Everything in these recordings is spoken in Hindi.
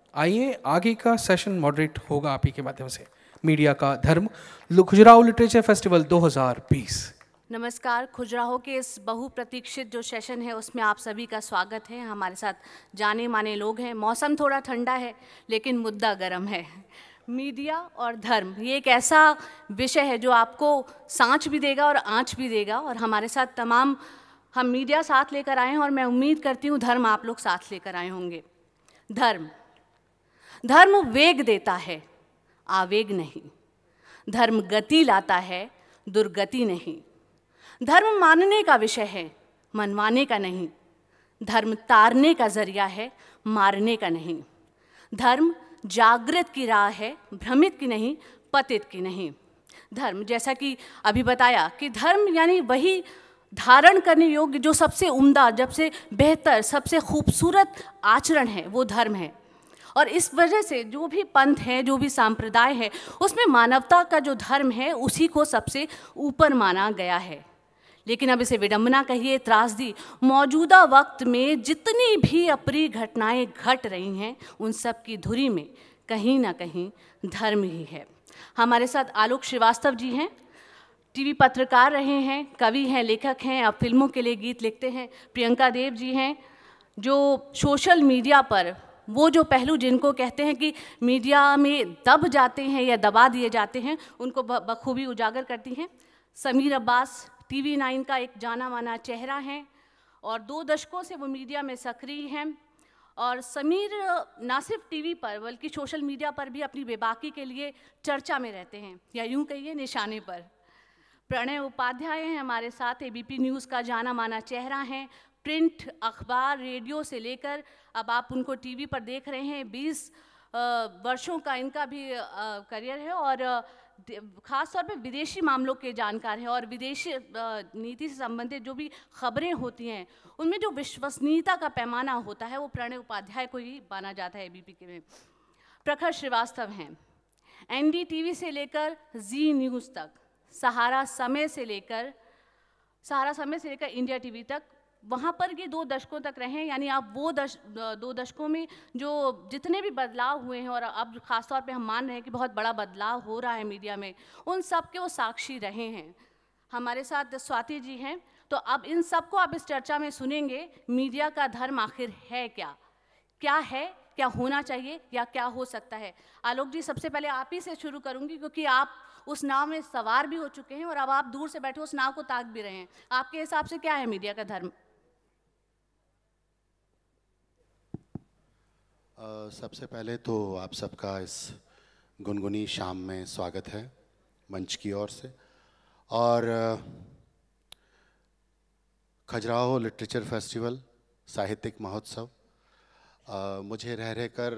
आइए आगे का सेशन मॉडरेट होगा आप ही के माध्यम से। मीडिया का धर्म खजुराहो लिटरेचर फेस्टिवल 2020। नमस्कार। खजुराहो के इस बहुप्रतीक्षित जो सेशन है उसमें आप सभी का स्वागत है। हमारे साथ जाने माने लोग हैं। मौसम थोड़ा ठंडा है लेकिन मुद्दा गर्म है। मीडिया और धर्म ये एक ऐसा विषय है जो आपको सांच भी देगा और आँच भी देगा। और हमारे साथ तमाम हम मीडिया साथ लेकर आए हैं और मैं उम्मीद करती हूँ धर्म आप लोग साथ लेकर आए होंगे। धर्म वेग देता है, आवेग नहीं। धर्म गति लाता है, दुर्गति नहीं। धर्म मानने का विषय है, मनवाने का नहीं। धर्म तारने का जरिया है, मारने का नहीं। धर्म जागृत की राह है, भ्रमित की नहीं, पतित की नहीं। धर्म, जैसा कि अभी बताया कि धर्म यानी वही धारण करने योग्य जो सबसे उम्दा, सबसे बेहतर, सबसे खूबसूरत आचरण है, वो धर्म है। और इस वजह से जो भी पंथ है, जो भी संप्रदाय है, उसमें मानवता का जो धर्म है उसी को सबसे ऊपर माना गया है। लेकिन अब इसे विडंबना कहिए, त्रासदी, मौजूदा वक्त में जितनी भी अप्रिय घटनाएं घट रही हैं उन सब की धुरी में कहीं ना कहीं धर्म ही है। हमारे साथ आलोक श्रीवास्तव जी हैं, टीवी पत्रकार रहे हैं, कवि हैं, लेखक हैं, अब फिल्मों के लिए गीत लिखते हैं। प्रियंका देव जी हैं जो सोशल मीडिया पर वो जो पहलू जिनको कहते हैं कि मीडिया में दब जाते हैं या दबा दिए जाते हैं, उनको बखूबी उजागर करती हैं। समीर अब्बास टीवी 9 का एक जाना माना चेहरा हैं और 2 दशकों से वो मीडिया में सक्रिय हैं। और समीर ना सिर्फ टीवी पर बल्कि सोशल मीडिया पर भी अपनी बेबाकी के लिए चर्चा में रहते हैं, या यूं कहिए निशाने पर। प्रणय उपाध्याय हैं हमारे साथ, एबीपी न्यूज़ का जाना माना चेहरा हैं। प्रिंट, अखबार, रेडियो से लेकर अब आप उनको टीवी पर देख रहे हैं। 20 वर्षों का इनका भी करियर है और ख़ास तौर पे विदेशी मामलों के जानकार हैं। और विदेशी नीति से संबंधित जो भी खबरें होती हैं उनमें जो विश्वसनीयता का पैमाना होता है वो प्रणय उपाध्याय को ही माना जाता है एबीपी के में। प्रखर श्रीवास्तव हैं, एनडीटीवी से लेकर जी न्यूज़ तक, सहारा समय से लेकर इंडिया टीवी तक, वहाँ पर ये 2 दशकों तक रहे। यानी आप वो 2 दशकों में जो जितने भी बदलाव हुए हैं और अब ख़ासतौर पे हम मान रहे हैं कि बहुत बड़ा बदलाव हो रहा है मीडिया में, उन सब के वो साक्षी रहे हैं। हमारे साथ स्वाति जी हैं, तो अब इन सबको आप इस चर्चा में सुनेंगे। मीडिया का धर्म आखिर है क्या है, क्या होना चाहिए या क्या हो सकता है। आलोक जी, सबसे पहले आप ही से शुरू करूंगी क्योंकि आप उस नाव में सवार भी हो चुके हैं और अब आप दूर से बैठे उस नाव को ताक भी रहे हैं। आपके हिसाब से क्या है मीडिया का धर्म? सबसे पहले तो आप सबका इस गुनगुनी शाम में स्वागत है मंच की ओर से। और खजुराहो लिटरेचर फेस्टिवल साहित्यिक महोत्सव, मुझे रह कर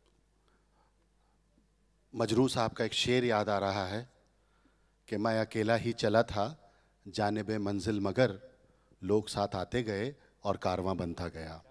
मजरू साहब का एक शेर याद आ रहा है कि मैं अकेला ही चला था जानिबे मंजिल, मगर लोग साथ आते गए और कारवां बनता गया।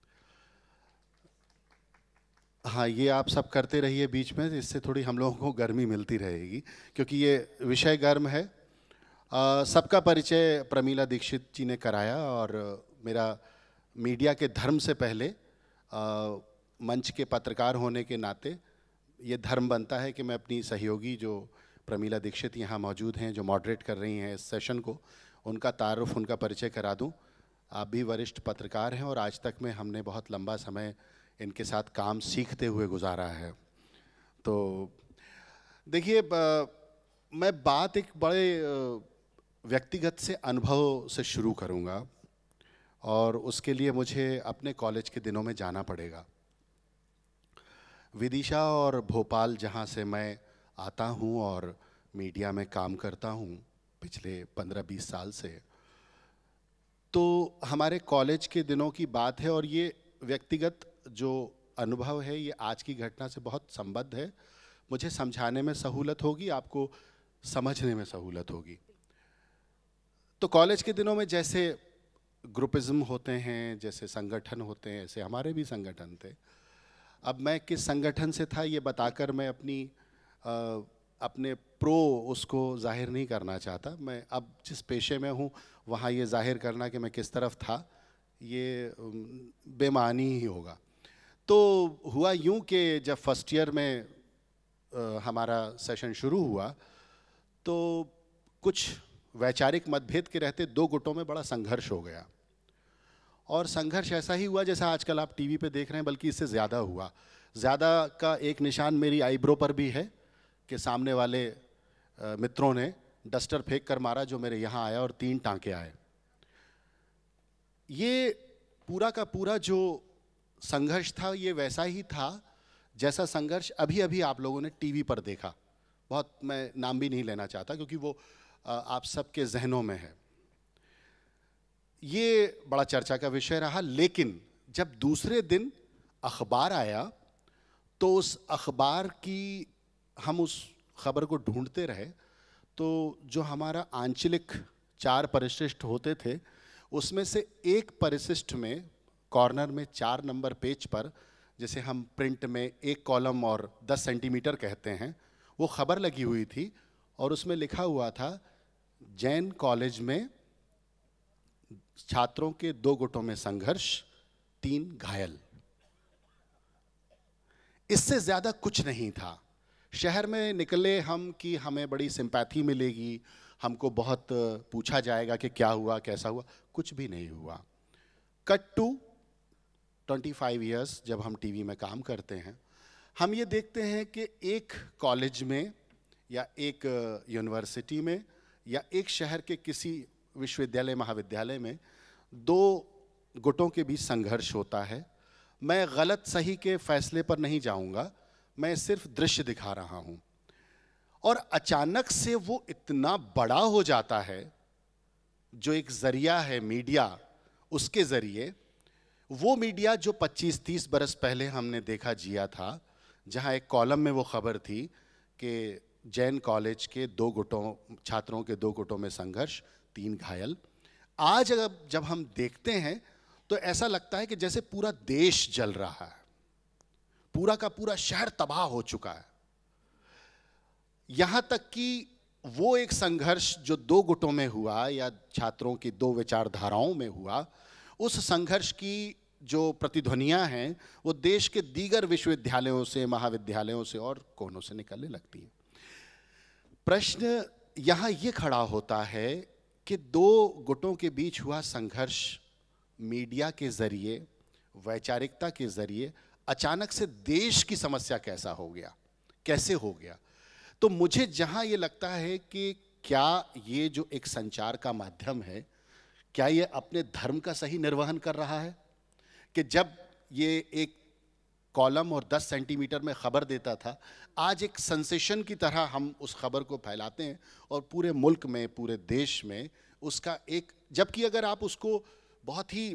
हाँ, ये आप सब करते रहिए बीच में, इससे थोड़ी हम लोगों को गर्मी मिलती रहेगी क्योंकि ये विषय गर्म है। सबका परिचय प्रमीला दीक्षित जी ने कराया और मेरा मीडिया के धर्म से पहले मंच के पत्रकार होने के नाते ये धर्म बनता है कि मैं अपनी सहयोगी जो प्रमीला दीक्षित यहाँ मौजूद हैं, जो मॉडरेट कर रही हैं इस सेशन को, उनका तारुफ, उनका परिचय करा दूँ। आप भी वरिष्ठ पत्रकार हैं और आज तक में हमने बहुत लंबा समय इनके साथ काम सीखते हुए गुजारा है। तो देखिए, मैं बात एक बड़े व्यक्तिगत से अनुभव से शुरू करूंगा और उसके लिए मुझे अपने कॉलेज के दिनों में जाना पड़ेगा। विदिशा और भोपाल जहां से मैं आता हूं और मीडिया में काम करता हूं पिछले 15-20 साल से, तो हमारे कॉलेज के दिनों की बात है और ये व्यक्तिगत जो अनुभव है ये आज की घटना से बहुत संबद्ध है। मुझे समझाने में सहूलत होगी, आपको समझने में सहूलत होगी। तो कॉलेज के दिनों में जैसे ग्रुपिज्म होते हैं, जैसे संगठन होते हैं, ऐसे हमारे भी संगठन थे। अब मैं किस संगठन से था ये बताकर मैं अपने उसको जाहिर नहीं करना चाहता। मैं अब जिस पेशे में हूँ वहाँ ये जाहिर करना कि मैं किस तरफ था ये बेमानी ही होगा। तो हुआ यूं कि जब फर्स्ट ईयर में हमारा सेशन शुरू हुआ तो कुछ वैचारिक मतभेद के रहते दो गुटों में बड़ा संघर्ष हो गया। और संघर्ष ऐसा ही हुआ जैसा आजकल आप टीवी पे देख रहे हैं, बल्कि इससे ज़्यादा हुआ। ज़्यादा का एक निशान मेरी आईब्रो पर भी है कि सामने वाले मित्रों ने डस्टर फेंक कर मारा जो मेरे यहाँ आया और 3 टांके आए। ये पूरा का पूरा जो संघर्ष था ये वैसा ही था जैसा संघर्ष अभी अभी आप लोगों ने टीवी पर देखा। बहुत, मैं नाम भी नहीं लेना चाहता क्योंकि वो आप सबके जहनों में है। ये बड़ा चर्चा का विषय रहा। लेकिन जब दूसरे दिन अखबार आया तो उस अखबार की हम उस खबर को ढूंढते रहे तो जो हमारा आंचलिक 4 परिशिष्ट होते थे उसमें से एक परिशिष्ट में कॉर्नर में 4 नंबर पेज पर, जिसे हम प्रिंट में 1 कॉलम और 10 सेंटीमीटर कहते हैं, वो खबर लगी हुई थी और उसमें लिखा हुआ था जैन कॉलेज में छात्रों के 2 गुटों में संघर्ष, 3 घायल। इससे ज्यादा कुछ नहीं था। शहर में निकले हम कि हमें बड़ी सिंपैथी मिलेगी, हमको बहुत पूछा जाएगा कि क्या हुआ कैसा हुआ। कुछ भी नहीं हुआ। कट टू 25 इयर्स जब हम टीवी में काम करते हैं, हम ये देखते हैं कि एक कॉलेज में या एक यूनिवर्सिटी में या एक शहर के किसी विश्वविद्यालय महाविद्यालय में 2 गुटों के बीच संघर्ष होता है। मैं गलत सही के फैसले पर नहीं जाऊंगा, मैं सिर्फ दृश्य दिखा रहा हूं। और अचानक से वो इतना बड़ा हो जाता है, जो एक जरिया है मीडिया, उसके जरिए वो मीडिया जो 25-30 बरस पहले हमने देखा जिया था, जहां एक कॉलम में वो खबर थी कि जैन कॉलेज के 2 गुटों, छात्रों के 2 गुटों में संघर्ष, 3 घायल। आज जब हम देखते हैं तो ऐसा लगता है कि जैसे पूरा देश जल रहा है, पूरा का पूरा शहर तबाह हो चुका है। यहां तक कि वो एक संघर्ष जो 2 गुटों में हुआ या छात्रों की 2 विचारधाराओं में हुआ, उस संघर्ष की जो प्रतिध्वनियां हैं वो देश के दीगर विश्वविद्यालयों से, महाविद्यालयों से और कोनों से निकलने लगती हैं। प्रश्न यहां ये खड़ा होता है कि 2 गुटों के बीच हुआ संघर्ष मीडिया के जरिए, वैचारिकता के जरिए अचानक से देश की समस्या कैसा हो गया, कैसे हो गया। तो मुझे जहां ये लगता है कि क्या ये जो एक संचार का माध्यम है, क्या ये अपने धर्म का सही निर्वहन कर रहा है कि जब ये एक कॉलम और 10 सेंटीमीटर में खबर देता था, आज एक सेंसेशन की तरह हम उस खबर को फैलाते हैं और पूरे मुल्क में, पूरे देश में उसका एक, जबकि अगर आप उसको बहुत ही,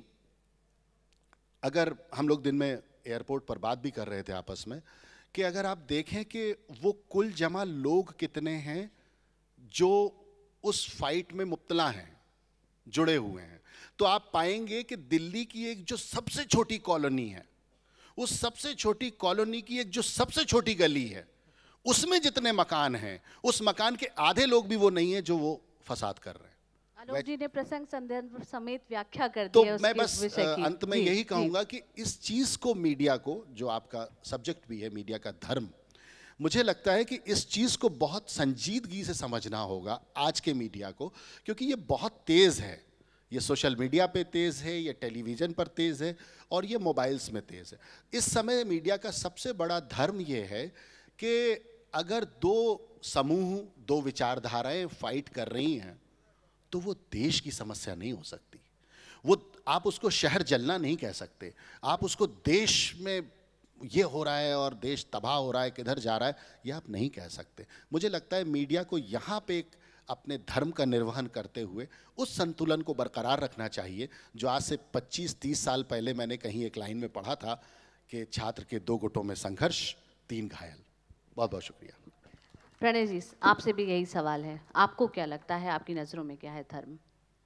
अगर हम लोग दिन में एयरपोर्ट पर बात भी कर रहे थे आपस में कि अगर आप देखें कि वो कुल जमा लोग कितने हैं जो उस फाइट में मुब्तला हैं, जुड़े हुए हैं, तो आप पाएंगे कि दिल्ली की एक जो सबसे छोटी कॉलोनी है, उस सबसे छोटी कॉलोनी की एक जो सबसे छोटी गली है, उसमें जितने मकान हैं, उस मकान के आधे लोग भी वो नहीं है जो वो फसाद कर रहे हैं। आलोक जी ने प्रसंग संदर्भ समेत व्याख्या कर दी तो है मैं बस अंत में यही कहूंगा कि इस चीज को मीडिया को, जो आपका सब्जेक्ट भी है मीडिया का धर्म, मुझे लगता है कि इस चीज को बहुत संजीदगी से समझना होगा आज के मीडिया को, क्योंकि ये बहुत तेज है। ये सोशल मीडिया पे तेज है, ये टेलीविजन पर तेज है और ये मोबाइल्स में तेज है। इस समय मीडिया का सबसे बड़ा धर्म ये है कि अगर 2 समूह, 2 विचारधाराएं फाइट कर रही हैं तो वो देश की समस्या नहीं हो सकती। वो, आप उसको शहर जलना नहीं कह सकते, आप उसको देश में ये हो रहा है और देश तबाह हो रहा है, किधर जा रहा है, ये आप नहीं कह सकते। मुझे लगता है मीडिया को यहाँ पे एक अपने धर्म का निर्वहन करते हुए उस संतुलन को बरकरार रखना चाहिए जो आज से 25-30 साल पहले मैंने कहीं एक लाइन में पढ़ा था कि छात्र के 2 गुटों में संघर्ष, 3 घायल। बहुत बहुत शुक्रिया। प्रणय जी, आपसे भी यही सवाल है, आपको क्या लगता है, आपकी नज़रों में क्या है धर्म?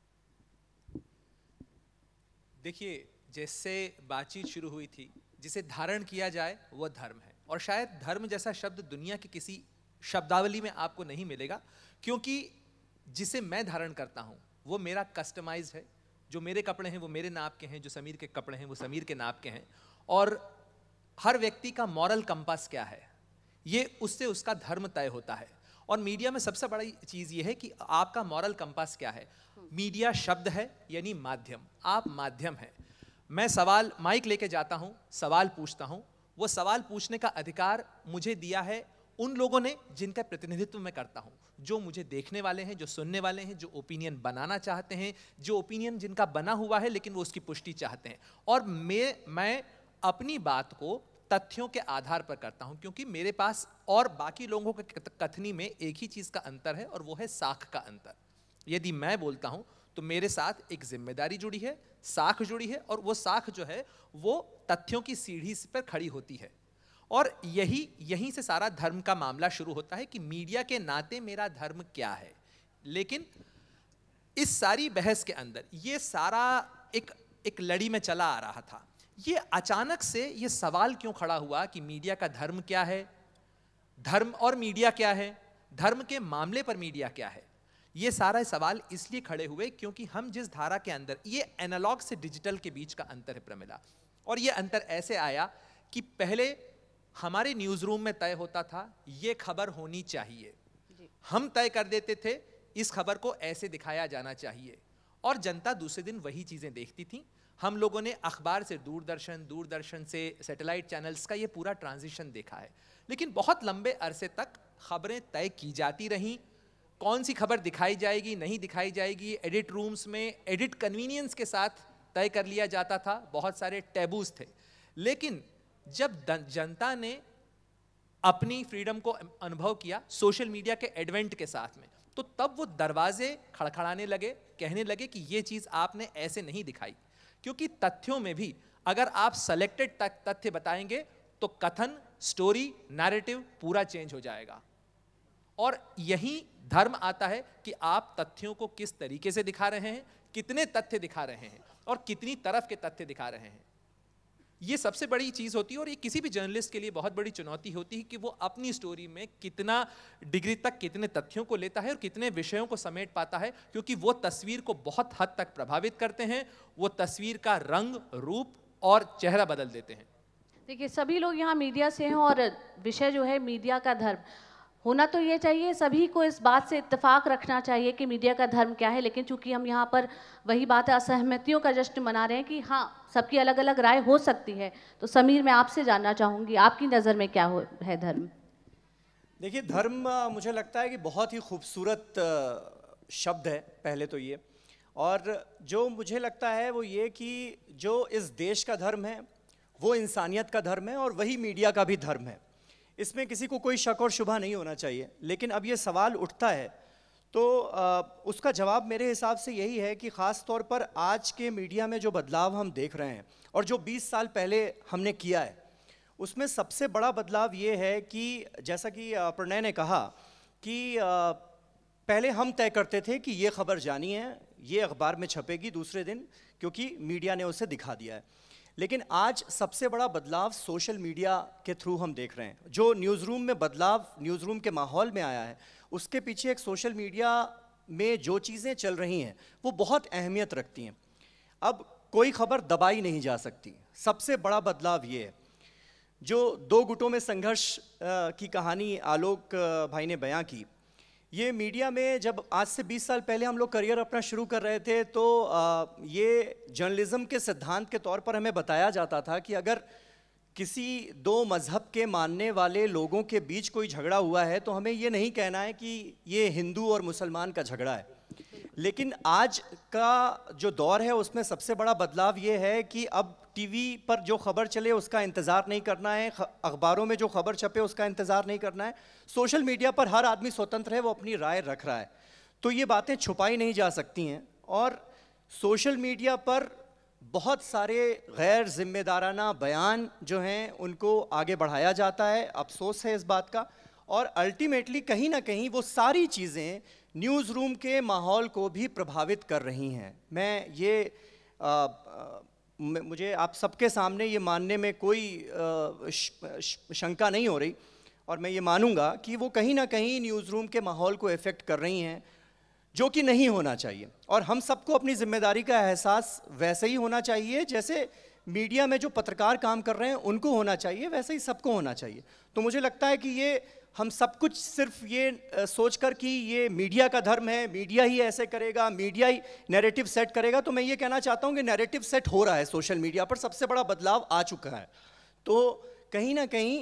देखिए, जैसे बातचीत शुरू हुई थी, जिसे धारण किया जाए वह धर्म है, और शायद धर्म जैसा शब्द दुनिया की किसी शब्दावली में आपको नहीं मिलेगा, क्योंकि जिसे मैं धारण करता हूँ वो मेरा कस्टमाइज है। जो मेरे कपड़े हैं वो मेरे नाप के हैं, जो समीर के कपड़े हैं वो समीर के नाप के हैं, और हर व्यक्ति का मॉरल कंपास क्या है, ये उससे उसका धर्म तय होता है। और मीडिया में सबसे बड़ी चीज़ ये है कि आपका मॉरल कंपास क्या है। मीडिया शब्द है यानी माध्यम, आप माध्यम हैं। मैं सवाल माइक लेके जाता हूँ, सवाल पूछता हूँ, वो सवाल पूछने का अधिकार मुझे दिया है उन लोगों ने जिनका प्रतिनिधित्व मैं करता हूँ, जो मुझे देखने वाले हैं, जो सुनने वाले हैं, जो ओपिनियन बनाना चाहते हैं, जो ओपिनियन जिनका बना हुआ है लेकिन वो उसकी पुष्टि चाहते हैं। और मैं अपनी बात को तथ्यों के आधार पर करता हूं, क्योंकि मेरे पास और बाकी लोगों के कथनी में एक ही चीज का अंतर है और वो है साख का अंतर। यदि मैं बोलता हूं तो मेरे साथ एक जिम्मेदारी जुड़ी है, साख जुड़ी है, और वो साख जो है वो तथ्यों की सीढ़ी पर खड़ी होती है। और यहीं से सारा धर्म का मामला शुरू होता है कि मीडिया के नाते मेरा धर्म क्या है। लेकिन इस सारी बहस के अंदर ये सारा एक लड़ी में चला आ रहा था। ये अचानक से ये सवाल क्यों खड़ा हुआ कि मीडिया का धर्म क्या है, धर्म और मीडिया क्या है, धर्म के मामले पर मीडिया क्या है। ये सारा सवाल इसलिए खड़े हुए क्योंकि हम जिस धारा के अंदर, ये एनालॉग से डिजिटल के बीच का अंतर है प्रमिला। और ये अंतर ऐसे आया कि पहले हमारे न्यूज रूम में तय होता था ये खबर होनी चाहिए, हम तय कर देते थे इस खबर को ऐसे दिखाया जाना चाहिए, और जनता दूसरे दिन वही चीजें देखती थी। हम लोगों ने अखबार से दूरदर्शन से सैटेलाइट चैनल्स का ये पूरा ट्रांजिशन देखा है। लेकिन बहुत लंबे अरसे तक खबरें तय की जाती रहीं, कौन सी खबर दिखाई जाएगी नहीं दिखाई जाएगी, एडिट रूम्स में एडिट कन्वीनियंस के साथ तय कर लिया जाता था, बहुत सारे टैबूज थे। लेकिन जब जनता ने अपनी फ्रीडम को अनुभव किया सोशल मीडिया के एडवेंट के साथ में, तो तब वो दरवाजे खड़खड़ाने लगे, कहने लगे कि ये चीज आपने ऐसे नहीं दिखाई। क्योंकि तथ्यों में भी अगर आप सेलेक्टेड तथ्य बताएंगे तो कथन, स्टोरी, नैरेटिव पूरा चेंज हो जाएगा। और यही धर्म आता है कि आप तथ्यों को किस तरीके से दिखा रहे हैं, कितने तथ्य दिखा रहे हैं और कितनी तरफ के तथ्य दिखा रहे हैं। ये सबसे बड़ी चीज होती है और ये किसी भी जर्नलिस्ट के लिए बहुत बड़ी चुनौती होती है कि वो अपनी स्टोरी में कितना डिग्री तक कितने तथ्यों को लेता है और कितने विषयों को समेट पाता है, क्योंकि वो तस्वीर को बहुत हद तक प्रभावित करते हैं, वो तस्वीर का रंग, रूप और चेहरा बदल देते हैं। देखिए, सभी लोग यहाँ मीडिया से हैं और विषय जो है मीडिया का धर्म होना तो ये चाहिए, सभी को इस बात से इत्तेफाक रखना चाहिए कि मीडिया का धर्म क्या है। लेकिन चूंकि हम यहाँ पर वही बात है, असहमतियों का जश्न मना रहे हैं कि हाँ, सबकी अलग अलग राय हो सकती है। तो समीर, मैं आपसे जानना चाहूँगी, आपकी नज़र में क्या है धर्म? देखिए, धर्म मुझे लगता है कि बहुत ही खूबसूरत शब्द है पहले तो ये, और जो मुझे लगता है वो ये कि जो इस देश का धर्म है वो इंसानियत का धर्म है और वही मीडिया का भी धर्म है। इसमें किसी को कोई शक और शुबा नहीं होना चाहिए। लेकिन अब ये सवाल उठता है तो उसका जवाब मेरे हिसाब से यही है कि ख़ास तौर पर आज के मीडिया में जो बदलाव हम देख रहे हैं और जो 20 साल पहले हमने किया है, उसमें सबसे बड़ा बदलाव ये है कि जैसा कि प्रणय ने कहा कि पहले हम तय करते थे कि ये खबर जानी है, ये अखबार में छपेगी दूसरे दिन, क्योंकि मीडिया ने उसे दिखा दिया है। लेकिन आज सबसे बड़ा बदलाव सोशल मीडिया के थ्रू हम देख रहे हैं। जो न्यूज़ रूम में बदलाव, न्यूज़ रूम के माहौल में आया है, उसके पीछे एक सोशल मीडिया में जो चीज़ें चल रही हैं वो बहुत अहमियत रखती हैं। अब कोई खबर दबाई नहीं जा सकती। सबसे बड़ा बदलाव ये है। जो दो गुटों में संघर्ष की कहानी आलोक भाई ने बयां की, ये मीडिया में जब आज से 20 साल पहले हम लोग करियर अपना शुरू कर रहे थे तो ये जर्नलिज्म के सिद्धांत के तौर पर हमें बताया जाता था कि अगर किसी दो मज़हब के मानने वाले लोगों के बीच कोई झगड़ा हुआ है तो हमें ये नहीं कहना है कि ये हिंदू और मुसलमान का झगड़ा है। लेकिन आज का जो दौर है उसमें सबसे बड़ा बदलाव ये है कि अब टीवी पर जो खबर चले उसका इंतज़ार नहीं करना है, अखबारों में जो खबर छपे उसका इंतज़ार नहीं करना है। सोशल मीडिया पर हर आदमी स्वतंत्र है, वो अपनी राय रख रहा है, तो ये बातें छुपाई नहीं जा सकती हैं। और सोशल मीडिया पर बहुत सारे गैर जिम्मेदाराना बयान जो हैं उनको आगे बढ़ाया जाता है, अफसोस है इस बात का। और अल्टीमेटली कहीं ना कहीं वो सारी चीज़ें न्यूज़ रूम के माहौल को भी प्रभावित कर रही हैं। मैं ये मुझे आप सबके सामने ये मानने में कोई शंका नहीं हो रही और मैं ये मानूंगा कि वो कहीं ना कहीं न्यूज़ रूम के माहौल को इफ़ेक्ट कर रही हैं, जो कि नहीं होना चाहिए। और हम सबको अपनी जिम्मेदारी का एहसास वैसे ही होना चाहिए जैसे मीडिया में जो पत्रकार काम कर रहे हैं उनको होना चाहिए, वैसे ही सबको होना चाहिए। तो मुझे लगता है कि ये हम सब कुछ सिर्फ ये सोचकर कि ये मीडिया का धर्म है, मीडिया ही ऐसे करेगा, मीडिया ही नैरेटिव सेट करेगा, तो मैं ये कहना चाहता हूँ कि नैरेटिव सेट हो रहा है सोशल मीडिया पर, सबसे बड़ा बदलाव आ चुका है। तो कहीं ना कहीं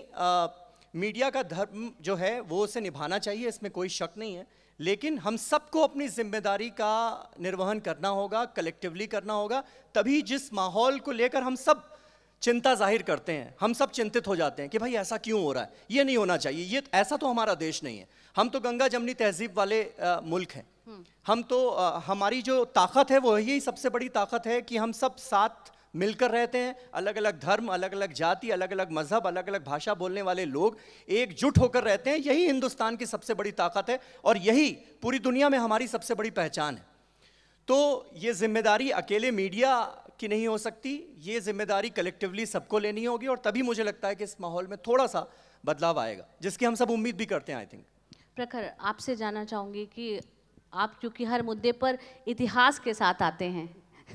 मीडिया का धर्म जो है वो उसे निभाना चाहिए, इसमें कोई शक नहीं है, लेकिन हम सबको अपनी जिम्मेदारी का निर्वहन करना होगा, कलेक्टिवली करना होगा। तभी जिस माहौल को लेकर हम सब चिंता जाहिर करते हैं, हम सब चिंतित हो जाते हैं कि भाई ऐसा क्यों हो रहा है, ये नहीं होना चाहिए, ये ऐसा तो हमारा देश नहीं है। हम तो गंगा जमनी तहजीब वाले मुल्क हैं। हम तो हमारी जो ताकत है वो यही सबसे बड़ी ताकत है कि हम सब साथ मिलकर रहते हैं। अलग अलग धर्म, अलग अलग जाति, अलग अलग मजहब, अलग अलग भाषा बोलने वाले लोग एकजुट होकर रहते हैं। यही हिंदुस्तान की सबसे बड़ी ताकत है और यही पूरी दुनिया में हमारी सबसे बड़ी पहचान है। तो ये जिम्मेदारी अकेले मीडिया की नहीं हो सकती, ये जिम्मेदारी कलेक्टिवली सबको लेनी होगी और तभी मुझे लगता है कि इस माहौल में थोड़ा सा बदलाव आएगा, जिसकी हम सब उम्मीद भी करते हैं। आई थिंक प्रखर, आपसे जानना चाहूँगी कि आप क्योंकि हर मुद्दे पर इतिहास के साथ आते हैं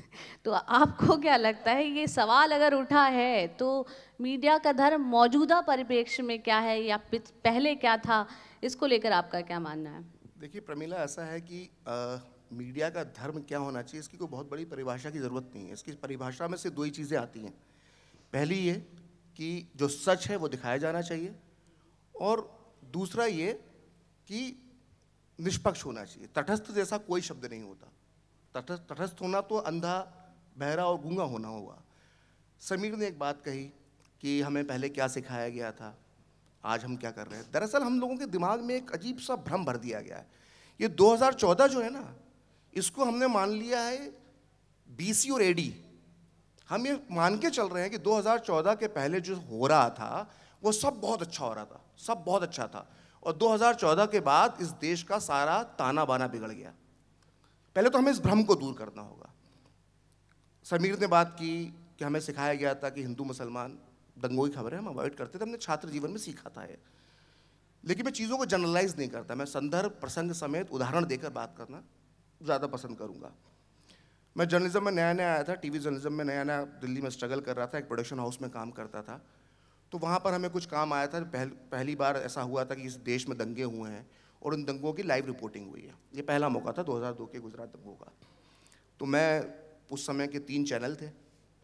तो आपको क्या लगता है, ये सवाल अगर उठा है तो मीडिया का धर्म मौजूदा परिप्रेक्ष्य में क्या है या पहले क्या था, इसको लेकर आपका क्या मानना है? देखिए प्रमीला, ऐसा है कि मीडिया का धर्म क्या होना चाहिए, इसकी कोई बहुत बड़ी परिभाषा की ज़रूरत नहीं है। इसकी परिभाषा में से दो ही चीज़ें आती हैं। पहली ये कि जो सच है वो दिखाया जाना चाहिए, और दूसरा ये कि निष्पक्ष होना चाहिए। तटस्थ जैसा कोई शब्द नहीं होता। तटस्थ होना तो अंधा, बहरा और गूंगा होना होगा। समीर ने एक बात कही कि हमें पहले क्या सिखाया गया था, आज हम क्या कर रहे हैं। दरअसल हम लोगों के दिमाग में एक अजीब सा भ्रम भर दिया गया है। ये 2014 जो है ना, इसको हमने मान लिया है बीसी और एडी। हम ये मान के चल रहे हैं कि 2014 के पहले जो हो रहा था वो सब बहुत अच्छा हो रहा था, सब बहुत अच्छा था, और 2014 के बाद इस देश का सारा ताना बाना बिगड़ गया। पहले तो हमें इस भ्रम को दूर करना होगा। समीर ने बात की कि हमें सिखाया गया था कि हिंदू मुसलमान दंगों की खबरें हम अवॉइड करते थे, हमने छात्र जीवन में सीखा था ये। लेकिन मैं चीज़ों को जनरलाइज नहीं करता, मैं संदर्भ प्रसंग समेत उदाहरण देकर बात करना ज़्यादा पसंद करूँगा। मैं जर्नलिज्म में नया नया आया था, टीवी जर्नलिज्म में नया नया दिल्ली में स्ट्रगल कर रहा था, एक प्रोडक्शन हाउस में काम करता था। तो वहाँ पर हमें कुछ काम आया था। पहली बार ऐसा हुआ था कि इस देश में दंगे हुए हैं और उन दंगों की लाइव रिपोर्टिंग हुई है। ये पहला मौका था 2002 के गुजरात दंगों का। तो मैं उस समय के 3 चैनल थे,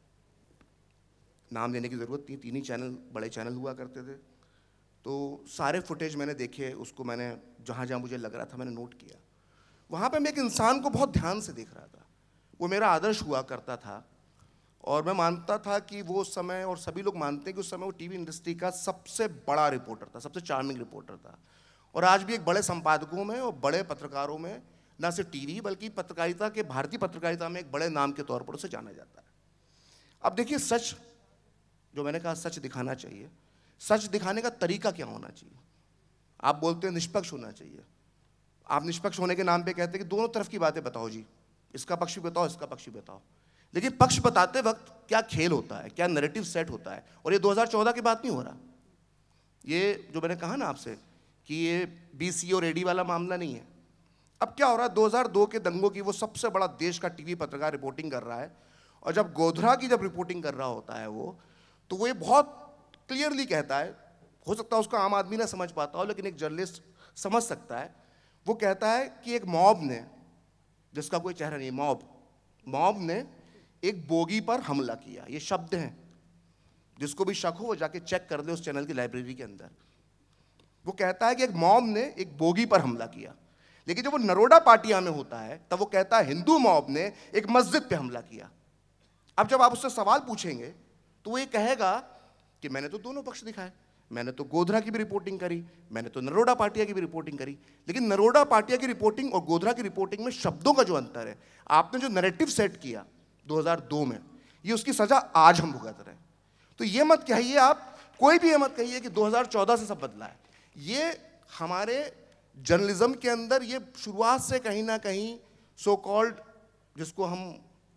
नाम लेने की ज़रूरत नहीं, 3 ही चैनल बड़े चैनल हुआ करते थे। तो सारे फुटेज मैंने देखे, उसको मैंने जहाँ जहाँ मुझे लग रहा था मैंने नोट किया। वहाँ पे मैं एक इंसान को बहुत ध्यान से देख रहा था, वो मेरा आदर्श हुआ करता था, और मैं मानता था कि वो उस समय, और सभी लोग मानते हैं कि उस समय वो टीवी इंडस्ट्री का सबसे बड़ा रिपोर्टर था, सबसे चार्मिंग रिपोर्टर था। और आज भी एक बड़े संपादकों में और बड़े पत्रकारों में, ना सिर्फ टीवी बल्कि पत्रकारिता के, भारतीय पत्रकारिता में एक बड़े नाम के तौर पर उसे जाना जाता है। अब देखिए, सच जो मैंने कहा, सच दिखाना चाहिए। सच दिखाने का तरीका क्या होना चाहिए? आप बोलते हैं निष्पक्ष होना चाहिए। आप निष्पक्ष होने के नाम पे कहते हैं कि दोनों तरफ की बातें बताओ जी, इसका पक्ष भी बताओ, इसका पक्ष भी बताओ। लेकिन पक्ष बताते वक्त क्या खेल होता है, क्या नैरेटिव सेट होता है। और ये 2014 की बात नहीं हो रहा, ये जो मैंने कहा ना आपसे कि ये बीसी और एडी वाला मामला नहीं है। अब क्या हो रहा है, 2002 के दंगों की वो सबसे बड़ा देश का टीवी पत्रकार रिपोर्टिंग कर रहा है, और जब गोधरा की जब रिपोर्टिंग कर रहा होता है वो, तो वो ये बहुत क्लियरली कहता है, हो सकता है उसको आम आदमी ना समझ पाता हो, लेकिन एक जर्नलिस्ट समझ सकता है। वो कहता है कि एक मॉब ने, जिसका कोई चेहरा नहीं, मॉब ने एक बोगी पर हमला किया। ये शब्द हैं, जिसको भी शक हो वो जाके चेक कर दे उस चैनल की लाइब्रेरी के अंदर। वो कहता है कि एक मॉब ने एक बोगी पर हमला किया। लेकिन जब वो नरोडा पाटिया में होता है तब वो कहता है हिंदू मॉब ने एक मस्जिद पे हमला किया। अब जब आप उससे सवाल पूछेंगे तो वो ये कहेगा कि मैंने तो दोनों पक्ष दिखाए, मैंने तो गोधरा की भी रिपोर्टिंग करी, मैंने तो नरोडा पाटिया की भी रिपोर्टिंग करी। लेकिन नरोडा पाटिया की रिपोर्टिंग और गोधरा की रिपोर्टिंग में शब्दों का जो अंतर है, आपने जो नैरेटिव सेट किया 2002 में, ये उसकी सजा आज हम भुगत रहे हैं। तो ये मत कहिए आप, कोई भी ये मत कहिए कि 2014 से सब बदला है। ये हमारे जर्नलिज्म के अंदर ये शुरुआत से कहीं ना कहीं सो कॉल्ड, जिसको हम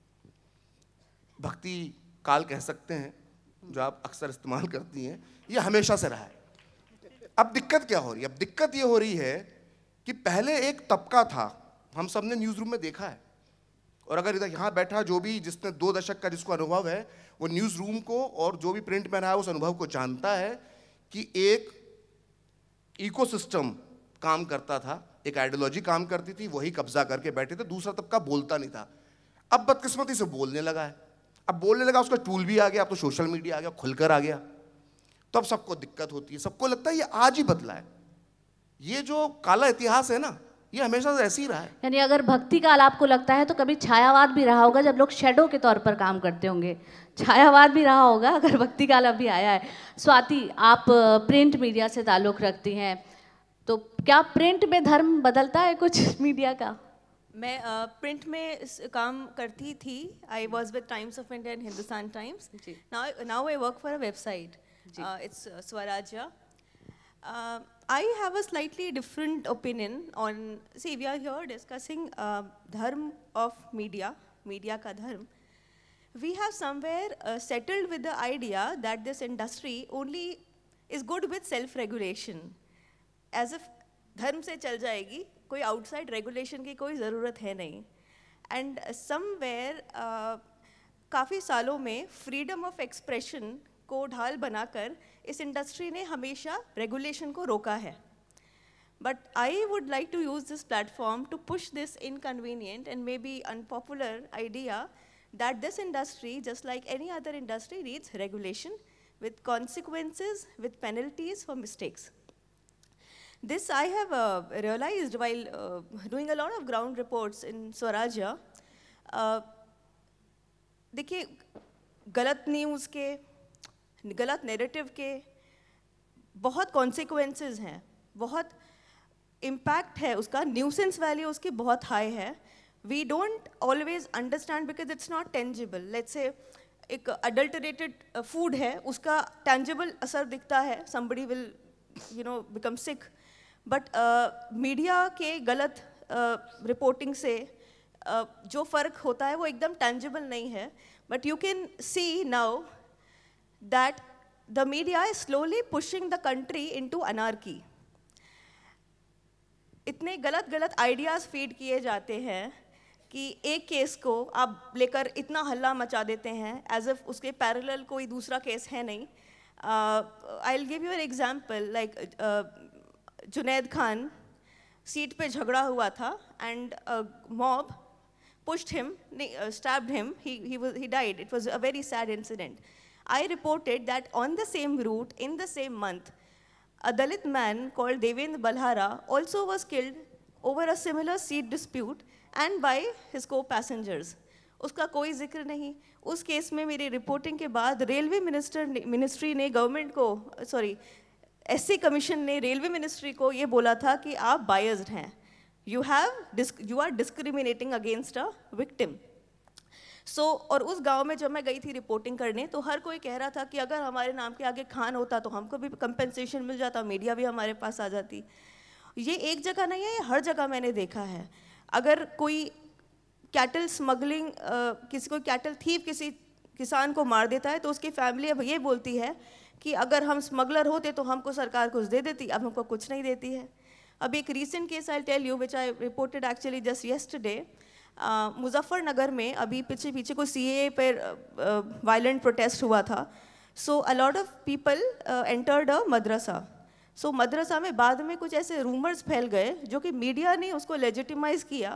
भक्ति काल कह सकते हैं, जो आप अक्सर इस्तेमाल करती हैं, ये हमेशा से रहा है। अब दिक्कत क्या हो रही है? अब दिक्कत ये हो रही है कि पहले एक तबका था, हम सब ने न्यूज़ रूम में देखा है, और अगर इधर यहाँ बैठा जो भी जिसने 2 दशक का जिसको अनुभव है, वो न्यूज़ रूम को और जो भी प्रिंट में रहा है उस अनुभव को जानता है कि एक इकोसिस्टम काम करता था, एक आइडियोलॉजी काम करती थी, वही कब्जा करके बैठे थे, दूसरा तबका बोलता नहीं था। अब बदकिस्मती से बोलने लगा है, अब बोलने लगा, उसका टूल भी आ गया, अब तो सोशल मीडिया आ गया, खुलकर आ गया, तो अब सबको दिक्कत होती है। सबको लगता है ये आज ही बदला है, ये जो काला इतिहास है ना, ये हमेशा से ऐसे ही रहा है। यानी अगर भक्ति काल आपको लगता है तो कभी छायावाद भी रहा होगा, जब लोग शेडो के तौर पर काम करते होंगे, छायावाद भी रहा होगा अगर भक्ति काल अभी आया है। स्वाति, आप प्रिंट मीडिया से ताल्लुक़ रखती हैं, तो क्या प्रिंट में धर्म बदलता है कुछ मीडिया का? मैं प्रिंट में काम करती थी। I was with Times of India and Hindustan Times. Now I work for a website, it's Swarajya. I have a slightly different opinion on, see, we are here discussing dharm of media, media ka dharm. We have somewhere settled with the idea that this industry only is good with self-regulation. As if धर्म से चल जाएगी, कोई outside regulation की कोई ज़रूरत है नहीं. And somewhere काफ़ी सालों में freedom of expression को ढाल बनाकर इस इंडस्ट्री ने हमेशा रेगुलेशन को रोका है. But I would like to use this platform to push this inconvenient and may be unpopular idea that this industry, just like any other industry, needs regulation with consequences, with penalties for mistakes. This I have realized while doing a lot of ground reports in Swarajya. देखिए, गलत न्यूज़ के, गलत नैरेटिव के बहुत कॉन्सिक्वेंसेस हैं, बहुत इम्पैक्ट है उसका, न्यूसेंस वैल्यू उसकी बहुत हाई है. We don't always understand because it's not tangible. Let's say एक अडल्टरेटेड फूड है, उसका टेंजिबल असर दिखता है, somebody will become sick. But media के गलत रिपोर्टिंग से जो फ़र्क होता है वो एकदम टेंजिबल नहीं है. But you can see now that the media is slowly pushing the country into anarchy. इतने गलत गलत आइडियाज़ फीड किए जाते हैं कि एक केस को आप लेकर इतना हल्ला मचा देते हैं एज इफ उसके पैरेलल कोई दूसरा केस है नहीं. I will give you an example. Like Junaid Khan seat पे झगड़ा हुआ था and mob pushed him, stabbed him, he died. It was a very sad incident. I reported that on the same route, in the same month, a Dalit man called Devendra Balhara also was killed over a similar seat dispute and by his co-passengers. उसका कोई जिक्र नहीं. उस केस में मेरी रिपोर्टिंग के बाद रेलवे मिनिस्ट्री ने गवर्नमेंट को, सॉरी एससी कमीशन ने रेलवे मिनिस्ट्री को ये बोला था कि आप बायस्ड हैं. You are discriminating against a victim. So, और उस गांव में जब मैं गई थी रिपोर्टिंग करने, तो हर कोई कह रहा था कि अगर हमारे नाम के आगे खान होता तो हमको भी कंपेंसेशन मिल जाता, मीडिया भी हमारे पास आ जाती. ये एक जगह नहीं है, ये हर जगह मैंने देखा है. अगर कोई कैटल स्मगलिंग, किसी को कैटल थीफ किसी किसान को मार देता है तो उसकी फैमिली अब ये बोलती है कि अगर हम स्मगलर होते तो हमको सरकार कुछ दे देती, अब हमको कुछ नहीं देती है. अब एक recent case I tell you which I reported actually just yesterday. Muzaffarnagar में अभी पीछे कोई सीएए पर वायलेंट प्रोटेस्ट हुआ था. So a lot of people entered a madrasa. So मदरसा में बाद में कुछ ऐसे रूमर्स फैल गए जो कि मीडिया ने उसको लेजिटिमाइज किया.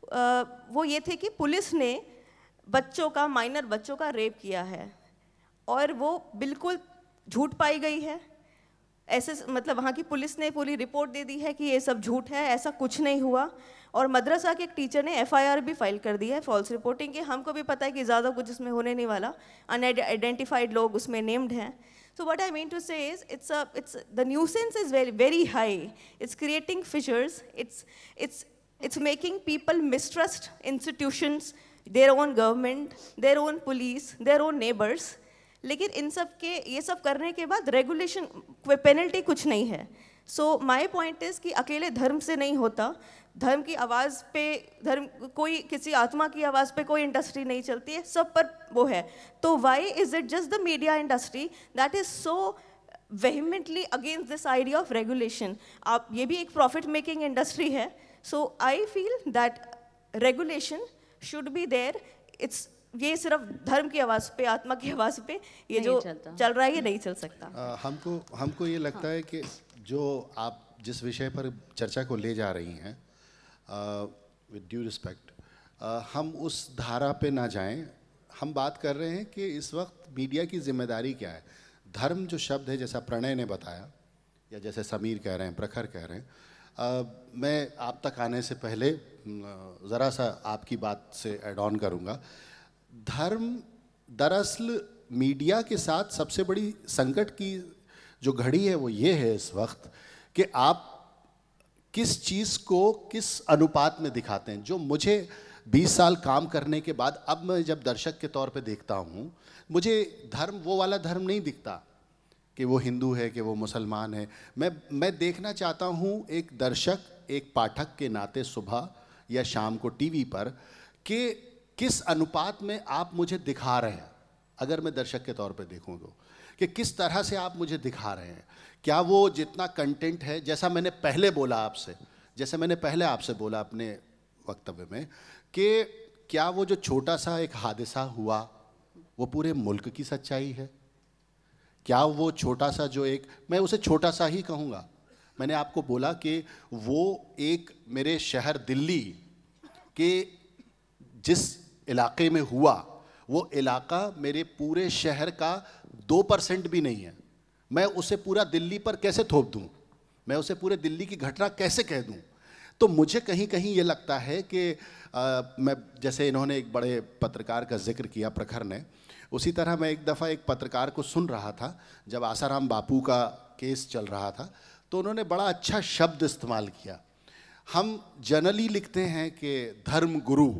वो ये थे कि पुलिस ने बच्चों का, माइनर बच्चों का रेप किया है, और वो बिल्कुल झूठ पाई गई है. ऐसे मतलब वहाँ की पुलिस ने पूरी रिपोर्ट दे दी है कि ये सब झूठ है, ऐसा कुछ नहीं हुआ. और मदरसा के एक टीचर ने एफआईआर भी फाइल कर दी है फॉल्स रिपोर्टिंग के. हमको भी पता है कि ज़्यादा कुछ इसमें होने नहीं वाला, अनआइडेंटिफाइड लोग उसमें नेम्ड हैं. So what I mean to say is, the nuisance is very, very high. It's creating fissures. It's making people mistrust institutions, their own government, their own police, their own neighbors. लेकिन इन सब के ये सब करने के बाद रेगुलेशन, कोई पेनल्टी कुछ नहीं है. सो माय पॉइंट इज़ कि अकेले धर्म से नहीं होता. धर्म की आवाज़ पे, धर्म कोई किसी आत्मा की आवाज़ पे कोई इंडस्ट्री नहीं चलती है, सब पर वो है. तो why is it just the media industry that is so vehemently against this idea of regulation? आप, ये भी एक प्रॉफिट मेकिंग इंडस्ट्री है. So I feel that regulation should be there. It's ये सिर्फ धर्म की आवाज़ पे, आत्मा की आवाज़ पे ये जो चल रहा है ये नहीं चल सकता। हमको ये लगता है कि जो आप जिस विषय पर चर्चा को ले जा रही हैं, विद ड्यू रिस्पेक्ट, हम उस धारा पे ना जाएं। हम बात कर रहे हैं कि इस वक्त मीडिया की जिम्मेदारी क्या है। धर्म जो शब्द है, जैसा प्रणय ने बताया या जैसे समीर कह रहे हैं, प्रखर कह रहे हैं, मैं आप तक आने से पहले ज़रा सा आपकी बात से ऐड ऑन करूँगा। धर्म दरअसल मीडिया के साथ सबसे बड़ी संकट की जो घड़ी है वो ये है इस वक्त कि आप किस चीज़ को किस अनुपात में दिखाते हैं। जो मुझे 20 साल काम करने के बाद अब मैं जब दर्शक के तौर पे देखता हूँ, मुझे धर्म वो वाला धर्म नहीं दिखता कि वो हिंदू है कि वो मुसलमान है। मैं देखना चाहता हूँ एक दर्शक, एक पाठक के नाते सुबह या शाम को टीवी पर कि किस अनुपात में आप मुझे दिखा रहे हैं। अगर मैं दर्शक के तौर पे देखूं तो कि किस तरह से आप मुझे दिखा रहे हैं। क्या वो जितना कंटेंट है, जैसा मैंने पहले बोला आपसे, जैसे मैंने पहले आपसे बोला अपने वक्तव्य में कि क्या वो जो छोटा सा एक हादसा हुआ वो पूरे मुल्क की सच्चाई है? क्या वो छोटा सा जो एक, मैं उसे छोटा सा ही कहूँगा, मैंने आपको बोला कि वो एक मेरे शहर दिल्ली के जिस इलाके में हुआ, वो इलाका मेरे पूरे शहर का 2% भी नहीं है। मैं उसे पूरा दिल्ली पर कैसे थोप दूं? मैं उसे पूरे दिल्ली की घटना कैसे कह दूं? तो मुझे कहीं कहीं ये लगता है कि मैं, जैसे इन्होंने एक बड़े पत्रकार का जिक्र किया प्रखर ने, उसी तरह मैं एक दफ़ा एक पत्रकार को सुन रहा था जब आसाराम बापू का केस चल रहा था, तो उन्होंने बड़ा अच्छा शब्द इस्तेमाल किया। हम जनरली लिखते हैं कि धर्म गुरु,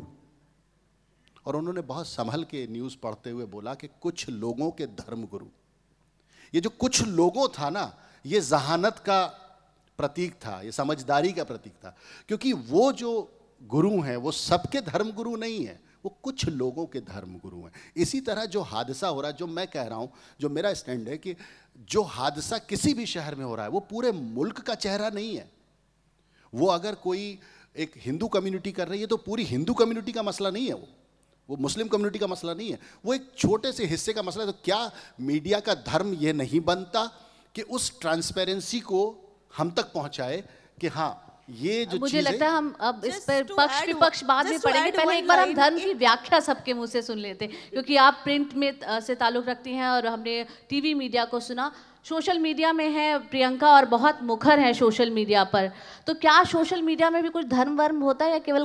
और उन्होंने बहुत संभल के न्यूज़ पढ़ते हुए बोला कि कुछ लोगों के धर्म गुरु। ये जो कुछ लोगों था ना, ये जहानत का प्रतीक था, ये समझदारी का प्रतीक था, क्योंकि वो जो गुरु हैं वो सबके धर्म गुरु नहीं है, वो कुछ लोगों के धर्म गुरु हैं। इसी तरह जो हादसा हो रहा है, जो मैं कह रहा हूँ, जो मेरा स्टैंड है कि जो हादसा किसी भी शहर में हो रहा है वो पूरे मुल्क का चेहरा नहीं है। वो अगर कोई एक हिंदू कम्युनिटी कर रही है तो पूरी हिंदू कम्युनिटी का मसला नहीं है, वो मुस्लिम कम्युनिटी का मसला नहीं है, वो एक छोटे से हिस्से का मसला है। तो क्या मीडिया का धर्म ये नहीं बनता कि उस ट्रांसपेरेंसी को हम तक पहुंचाए कि हाँ ये जो मुझे लगता है हम अब इस पर पक्ष विपक्ष बाद में just to पढ़ेंगे, add पहले one एक बार हम line, धर्म की व्याख्या सबके मुंह से सुन लेते हैं, क्योंकि आप प्रिंट में से ताल्लुक रखती हैं और हमने टीवी मीडिया को सुना। सोशल मीडिया में है प्रियंका और बहुत मुखर है सोशल मीडिया पर, तो क्या सोशल मीडिया में भी कुछ धर्म वर्म होता है या केवल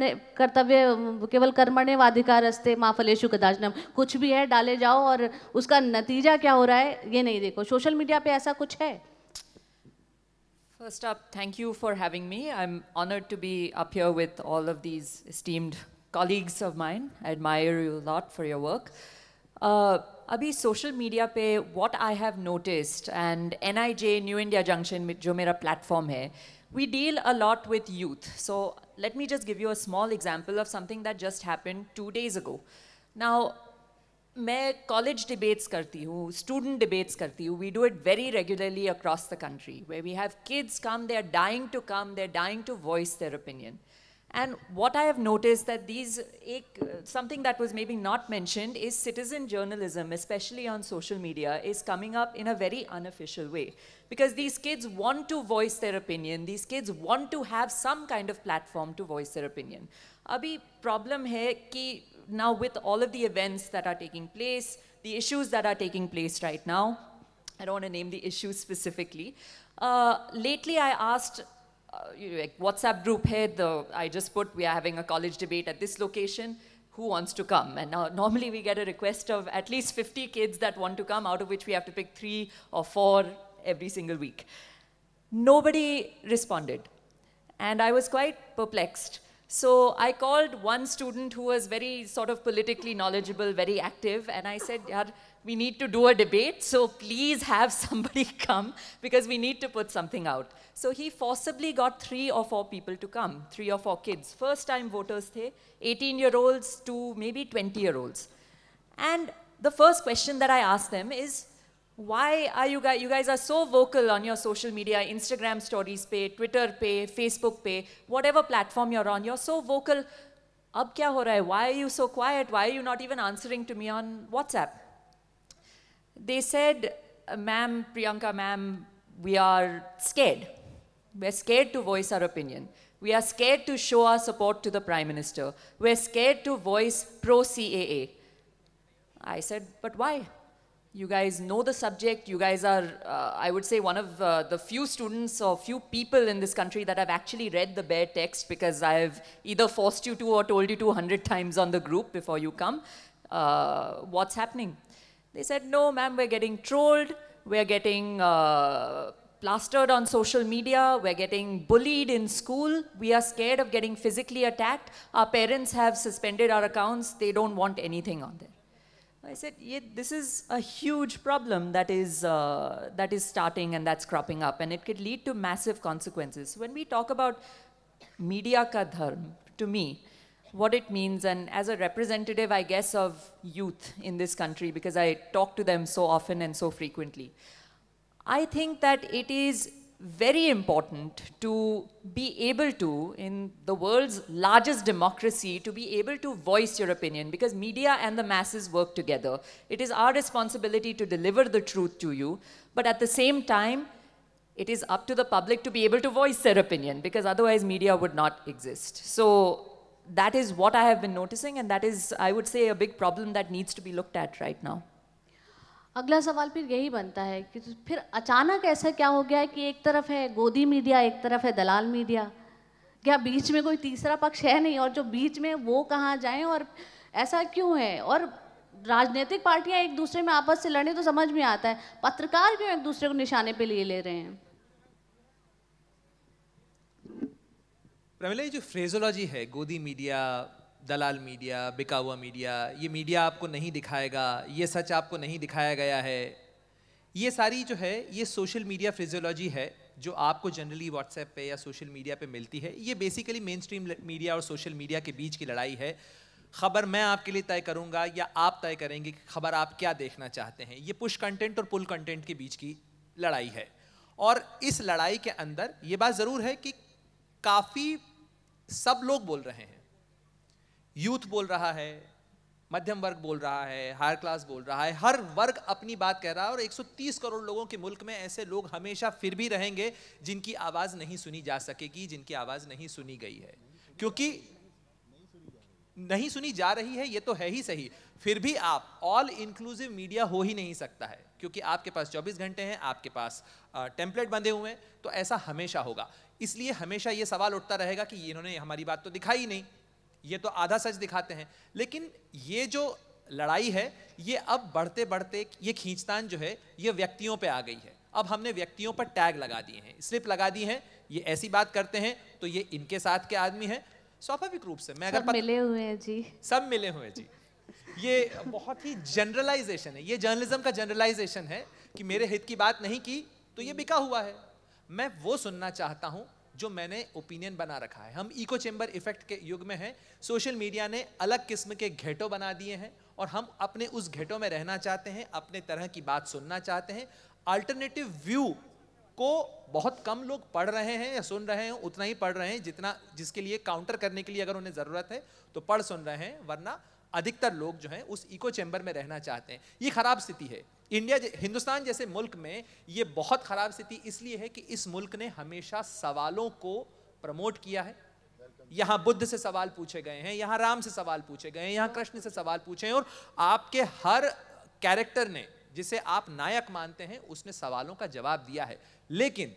केवल कर्मण्य वाधिकारस्ते माँ फलेषु कदाचन, कुछ भी है डाले जाओ और उसका नतीजा क्या हो रहा है ये नहीं देखो? सोशल मीडिया पे ऐसा कुछ है? First up, thank you for having me. I'm honored to be up here with all of these esteemed colleagues of mine. I admire you a lot for your work. Abhi social media pe what I have noticed, and NIJ New India Junction jo mera platform hai, we deal a lot with youth. So let me just give you a small example of something that just happened 2 days ago. Now, मैं कॉलेज डिबेट्स करती हूँ, स्टूडेंट डिबेट्स करती हूँ. We do it very regularly across the country where we have kids come, they are dying to come, they are dying to voice their opinion. And what I have noticed that something that was maybe not mentioned is citizen journalism, especially on social media, is coming up in a very unofficial way. Because these kids want to voice their opinion, these kids want to have some kind of platform to voice their opinion. Abhi problem hai ki now with all of the events that are taking place, the issues that are taking place right now, I don't want to name the issues specifically. Lately I asked, like WhatsApp group hai, I just put we are having a college debate at this location, who wants to come? And now normally we get a request of at least 50 kids that want to come, out of which we have to pick 3 or 4 every single week. Nobody responded. And I was quite perplexed. So I called one student who was very sort of politically knowledgeable, very active, and I said, yaar, we need to do a debate, so please have somebody come because we need to put something out. So he forcibly got 3 or 4 people to come, 3 or 4 kids. First time voters the, 18-year-olds to maybe 20-year-olds. And the first question that I asked them is, why are you guys are so vocal on your social media, Instagram stories pe, Twitter pe, Facebook pe, whatever platform you're on, you're so vocal. अब क्या हो रहा है? Why are you so quiet? Why are you not even answering to me on WhatsApp? They said, ma'am, Priyanka ma'am, we are scared. We're scared to voice our opinion. We are scared to show our support to the Prime Minister. We're scared to voice pro-CAA. I said, but why? You guys know the subject. You guys are, I would say, one of the few students or few people in this country that have actually read the bare text, because I've either forced you to or told you to 100 times on the group before you come. What's happening? They said, no, ma'am, we're getting trolled. We're getting plastered on social media. We're getting bullied in school. We are scared of getting physically attacked. Our parents have suspended our accounts. They don't want anything on there. I said, yeah, this is a huge problem that is starting and that's cropping up, and it could lead to massive consequences. When we talk about media ka dharm, to me, what it means, and as a representative, I guess, of youth in this country, because I talk to them so often and so frequently, I think that it is very important to be able to, in the world's largest democracy, to be able to voice your opinion, because media and the masses work together. It is our responsibility to deliver the truth to you, but at the same time, it is up to the public to be able to voice their opinion, because otherwise media would not exist. So that is what I have been noticing, and that is, I would say, a big problem that needs to be looked at right now. अगला सवाल फिर यही बनता है कि फिर अचानक ऐसा क्या हो गया है कि एक तरफ है गोदी मीडिया, एक तरफ है दलाल मीडिया, क्या बीच में कोई तीसरा पक्ष है नहीं, और जो बीच में वो कहाँ जाएं, और ऐसा क्यों है? और राजनीतिक पार्टियां एक दूसरे में आपस से लड़े तो समझ में आता है, पत्रकार क्यों एक दूसरे को निशाने पे लिए ले रहे हैं? प्रमिला, ये जो फ्रेजोलॉजी है, गोदी मीडिया, दलाल मीडिया, बिका हुआ मीडिया, ये मीडिया आपको नहीं दिखाएगा, ये सच आपको नहीं दिखाया गया है, ये सारी जो है ये सोशल मीडिया फ्रेजोलॉजी है जो आपको जनरली व्हाट्सएप पे या सोशल मीडिया पे मिलती है। ये बेसिकली मेन स्ट्रीम मीडिया और सोशल मीडिया के बीच की लड़ाई है। खबर मैं आपके लिए तय करूंगा या आप तय करेंगे कि खबर आप क्या देखना चाहते हैं। ये पुश कंटेंट और पुल कंटेंट के बीच की लड़ाई है, और इस लड़ाई के अंदर ये बात ज़रूर है कि काफ़ी सब लोग बोल रहे हैं। यूथ बोल रहा है, मध्यम वर्ग बोल रहा है, हायर क्लास बोल रहा है, हर वर्ग अपनी बात कह रहा है, और 130 करोड़ लोगों के मुल्क में ऐसे लोग हमेशा फिर भी रहेंगे जिनकी आवाज़ नहीं सुनी जा सकेगी, जिनकी आवाज़ नहीं सुनी गई है, क्योंकि नहीं सुनी जा रही है, ये तो है ही सही, फिर भी आप ऑल इंक्लूसिव मीडिया हो ही नहीं सकता है, क्योंकि आपके पास 24 घंटे हैं, आपके पास टेम्पलेट बंधे हुए हैं, तो ऐसा हमेशा होगा। इसलिए हमेशा ये सवाल उठता रहेगा कि इन्होंने हमारी बात तो दिखाई नहीं, ये तो आधा सच दिखाते हैं। लेकिन ये जो लड़ाई है ये अब बढ़ते बढ़ते ये खींचतान जो है ये व्यक्तियों पे आ गई है। अब हमने व्यक्तियों पर टैग लगा दिए हैं, स्लिप लगा दी है, ये ऐसी बात करते हैं तो ये इनके साथ के आदमी हैं। स्वाभाविक रूप से मैं अगर मिले हुए हैं जी, सब मिले हुए जी, ये बहुत ही जनरलाइजेशन है, ये जर्नलिज्म का जनरलाइजेशन है कि मेरे हित की बात नहीं की तो ये बिका हुआ है। मैं वो सुनना चाहता हूं जो मैंने ओपिनियन बना रखा है। हम इको चेम्बर इफेक्ट के युग में हैं, सोशल मीडिया ने अलग किस्म के घेटों बना दिए हैं और हम अपने उस घेटों में रहना चाहते हैं, अपने तरह की बात सुनना चाहते हैं। अल्टरनेटिव व्यू को बहुत कम लोग पढ़ रहे हैं या सुन रहे हैं, उतना ही पढ़ रहे हैं जितना जिसके लिए काउंटर करने के लिए अगर उन्हें ज़रूरत है तो पढ़ सुन रहे हैं, वरना अधिकतर लोग जो हैं उस इको चेम्बर में रहना चाहते हैं। ये खराब स्थिति है। हिंदुस्तान जैसे मुल्क में ये बहुत खराब स्थिति इसलिए है कि इस मुल्क ने हमेशा सवालों को प्रमोट किया है। यहाँ बुद्ध से सवाल पूछे गए हैं, यहाँ राम से सवाल पूछे गए हैं, यहाँ कृष्ण से सवाल पूछे हैं, और आपके हर कैरेक्टर ने जिसे आप नायक मानते हैं उसने सवालों का जवाब दिया है। लेकिन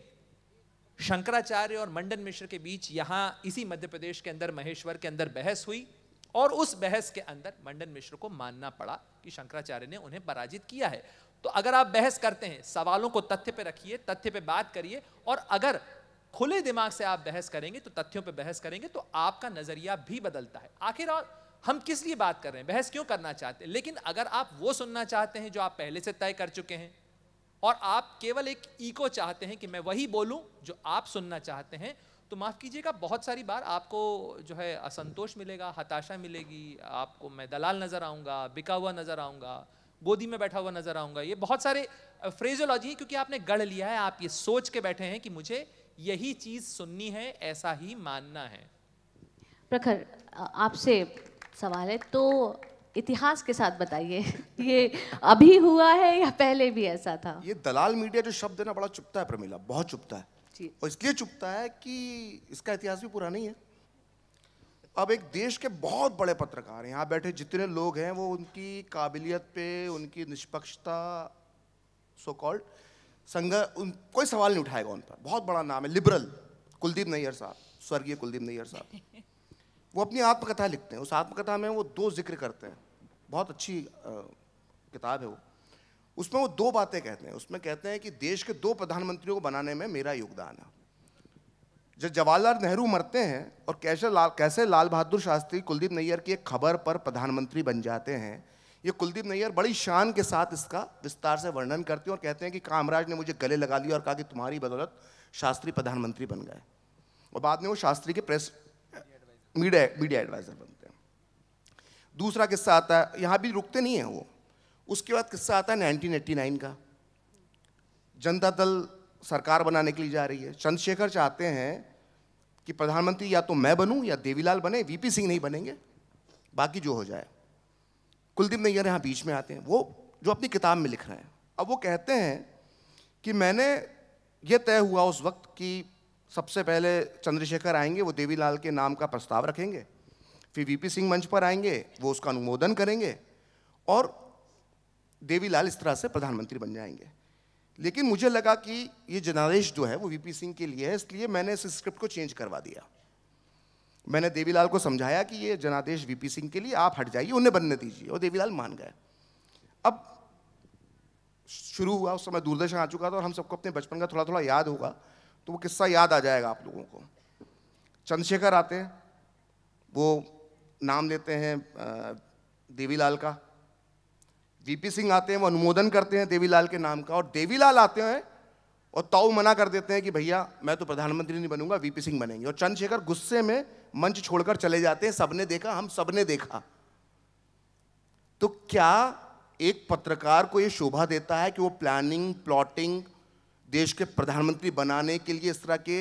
शंकराचार्य और मंडन मिश्र के बीच यहाँ इसी मध्य प्रदेश के अंदर महेश्वर के अंदर बहस हुई, और उस बहस के अंदर मंडन मिश्र को मानना पड़ा कि शंकराचार्य ने उन्हें पराजित किया है। तो अगर आप बहस करते हैं, सवालों को तथ्य पे रखिए, तथ्य पे बात करिए, और अगर खुले दिमाग से आप बहस करेंगे तो तथ्यों पे बहस करेंगे तो आपका नजरिया भी बदलता है। आखिर और हम किस लिए बात कर रहे हैं, बहस क्यों करना चाहते हैं? लेकिन अगर आप वो सुनना चाहते हैं जो आप पहले से तय कर चुके हैं, और आप केवल एक इको चाहते हैं कि मैं वही बोलूं जो आप सुनना चाहते हैं, तो माफ़ कीजिएगा, बहुत सारी बार आपको जो है असंतोष मिलेगा, हताशा मिलेगी, आपको मैं दलाल नज़र आऊँगा, बिका हुआ नज़र आऊँगा, गोदी में बैठा हुआ नज़र आऊँगा। ये बहुत सारे फ्रेजोलॉजी है क्योंकि आपने गढ़ लिया है, आप ये सोच के बैठे हैं कि मुझे यही चीज़ सुननी है, ऐसा ही मानना है। प्रखर, आपसे सवाल है तो इतिहास के साथ बताइए, ये अभी हुआ है या पहले भी ऐसा था? ये दलाल मीडिया जो शब्द है ना, बड़ा चुभता है प्रमीला, बहुत चुभता है। और इसलिए चुभता है कि इसका इतिहास भी पुराना ही है। अब एक देश के बहुत बड़े पत्रकार हैं, यहाँ बैठे जितने लोग हैं वो उनकी काबिलियत पे, उनकी निष्पक्षता, सो कॉल्ड कोई सवाल नहीं उठाएगा उन पर। बहुत बड़ा नाम है, लिबरल कुलदीप नैयर साहब, स्वर्गीय कुलदीप नैयर साहब, वो अपनी आत्मकथा लिखते हैं। उस आत्मकथा में वो 2 जिक्र करते हैं, बहुत अच्छी किताब है वो। उसमें वो 2 बातें कहते हैं। उसमें कहते हैं कि देश के 2 प्रधानमंत्रियों को बनाने में मेरा योगदान है। जब जवाहरलाल नेहरू मरते हैं और कैसे लाल बहादुर शास्त्री कुलदीप नैयर की एक खबर पर प्रधानमंत्री बन जाते हैं, ये कुलदीप नैयर बड़ी शान के साथ इसका विस्तार से वर्णन करते हैं और कहते हैं कि कामराज ने मुझे गले लगा लिया और कहा कि तुम्हारी बदौलत शास्त्री प्रधानमंत्री बन गए। और बाद में वो शास्त्री के प्रेस मीडिया एडवाइजर बनते हैं। दूसरा किस्सा आता है, यहाँ भी रुकते नहीं हैं वो। उसके बाद किस्सा आता है 1989 का। जनता दल सरकार बनाने के लिए जा रही है। चंद्रशेखर चाहते हैं कि प्रधानमंत्री या तो मैं बनूं या देवीलाल बने, वीपी सिंह नहीं बनेंगे, बाकी जो हो जाए। कुलदीप नैयर यहाँ बीच में आते हैं, वो जो अपनी किताब में लिख रहे हैं। अब वो कहते हैं कि मैंने ये तय हुआ उस वक्त कि सबसे पहले चंद्रशेखर आएंगे, वो देवीलाल के नाम का प्रस्ताव रखेंगे, फिर वीपी सिंह मंच पर आएंगे, वो उसका अनुमोदन करेंगे और देवीलाल इस तरह से प्रधानमंत्री बन जाएंगे। लेकिन मुझे लगा कि ये जनादेश जो है वो वीपी सिंह के लिए है, इसलिए मैंने इस स्क्रिप्ट को चेंज करवा दिया। मैंने देवीलाल को समझाया कि ये जनादेश वीपी सिंह के लिए, आप हट जाइए, उन्हें बनने दीजिए, और देवीलाल मान गए। अब शुरू हुआ, उस समय दूरदर्शन आ चुका था और हम सबको अपने बचपन का थोड़ा थोड़ा याद होगा, तो वो किस्सा याद आ जाएगा आप लोगों को। चंद्रशेखर आते हैं, वो नाम लेते हैं देवीलाल का। वीपी सिंह आते हैं, वो अनुमोदन करते हैं देवीलाल के नाम का, और देवीलाल आते हैं और ताऊ मना कर देते हैं कि भैया मैं तो प्रधानमंत्री नहीं बनूंगा, वीपी सिंह बनेंगे। और चंद्रशेखर गुस्से में मंच छोड़कर चले जाते हैं। सबने देखा, हम सबने देखा। तो क्या एक पत्रकार को यह शोभा देता है कि वो प्लानिंग, प्लॉटिंग, देश के प्रधानमंत्री बनाने के लिए इस तरह के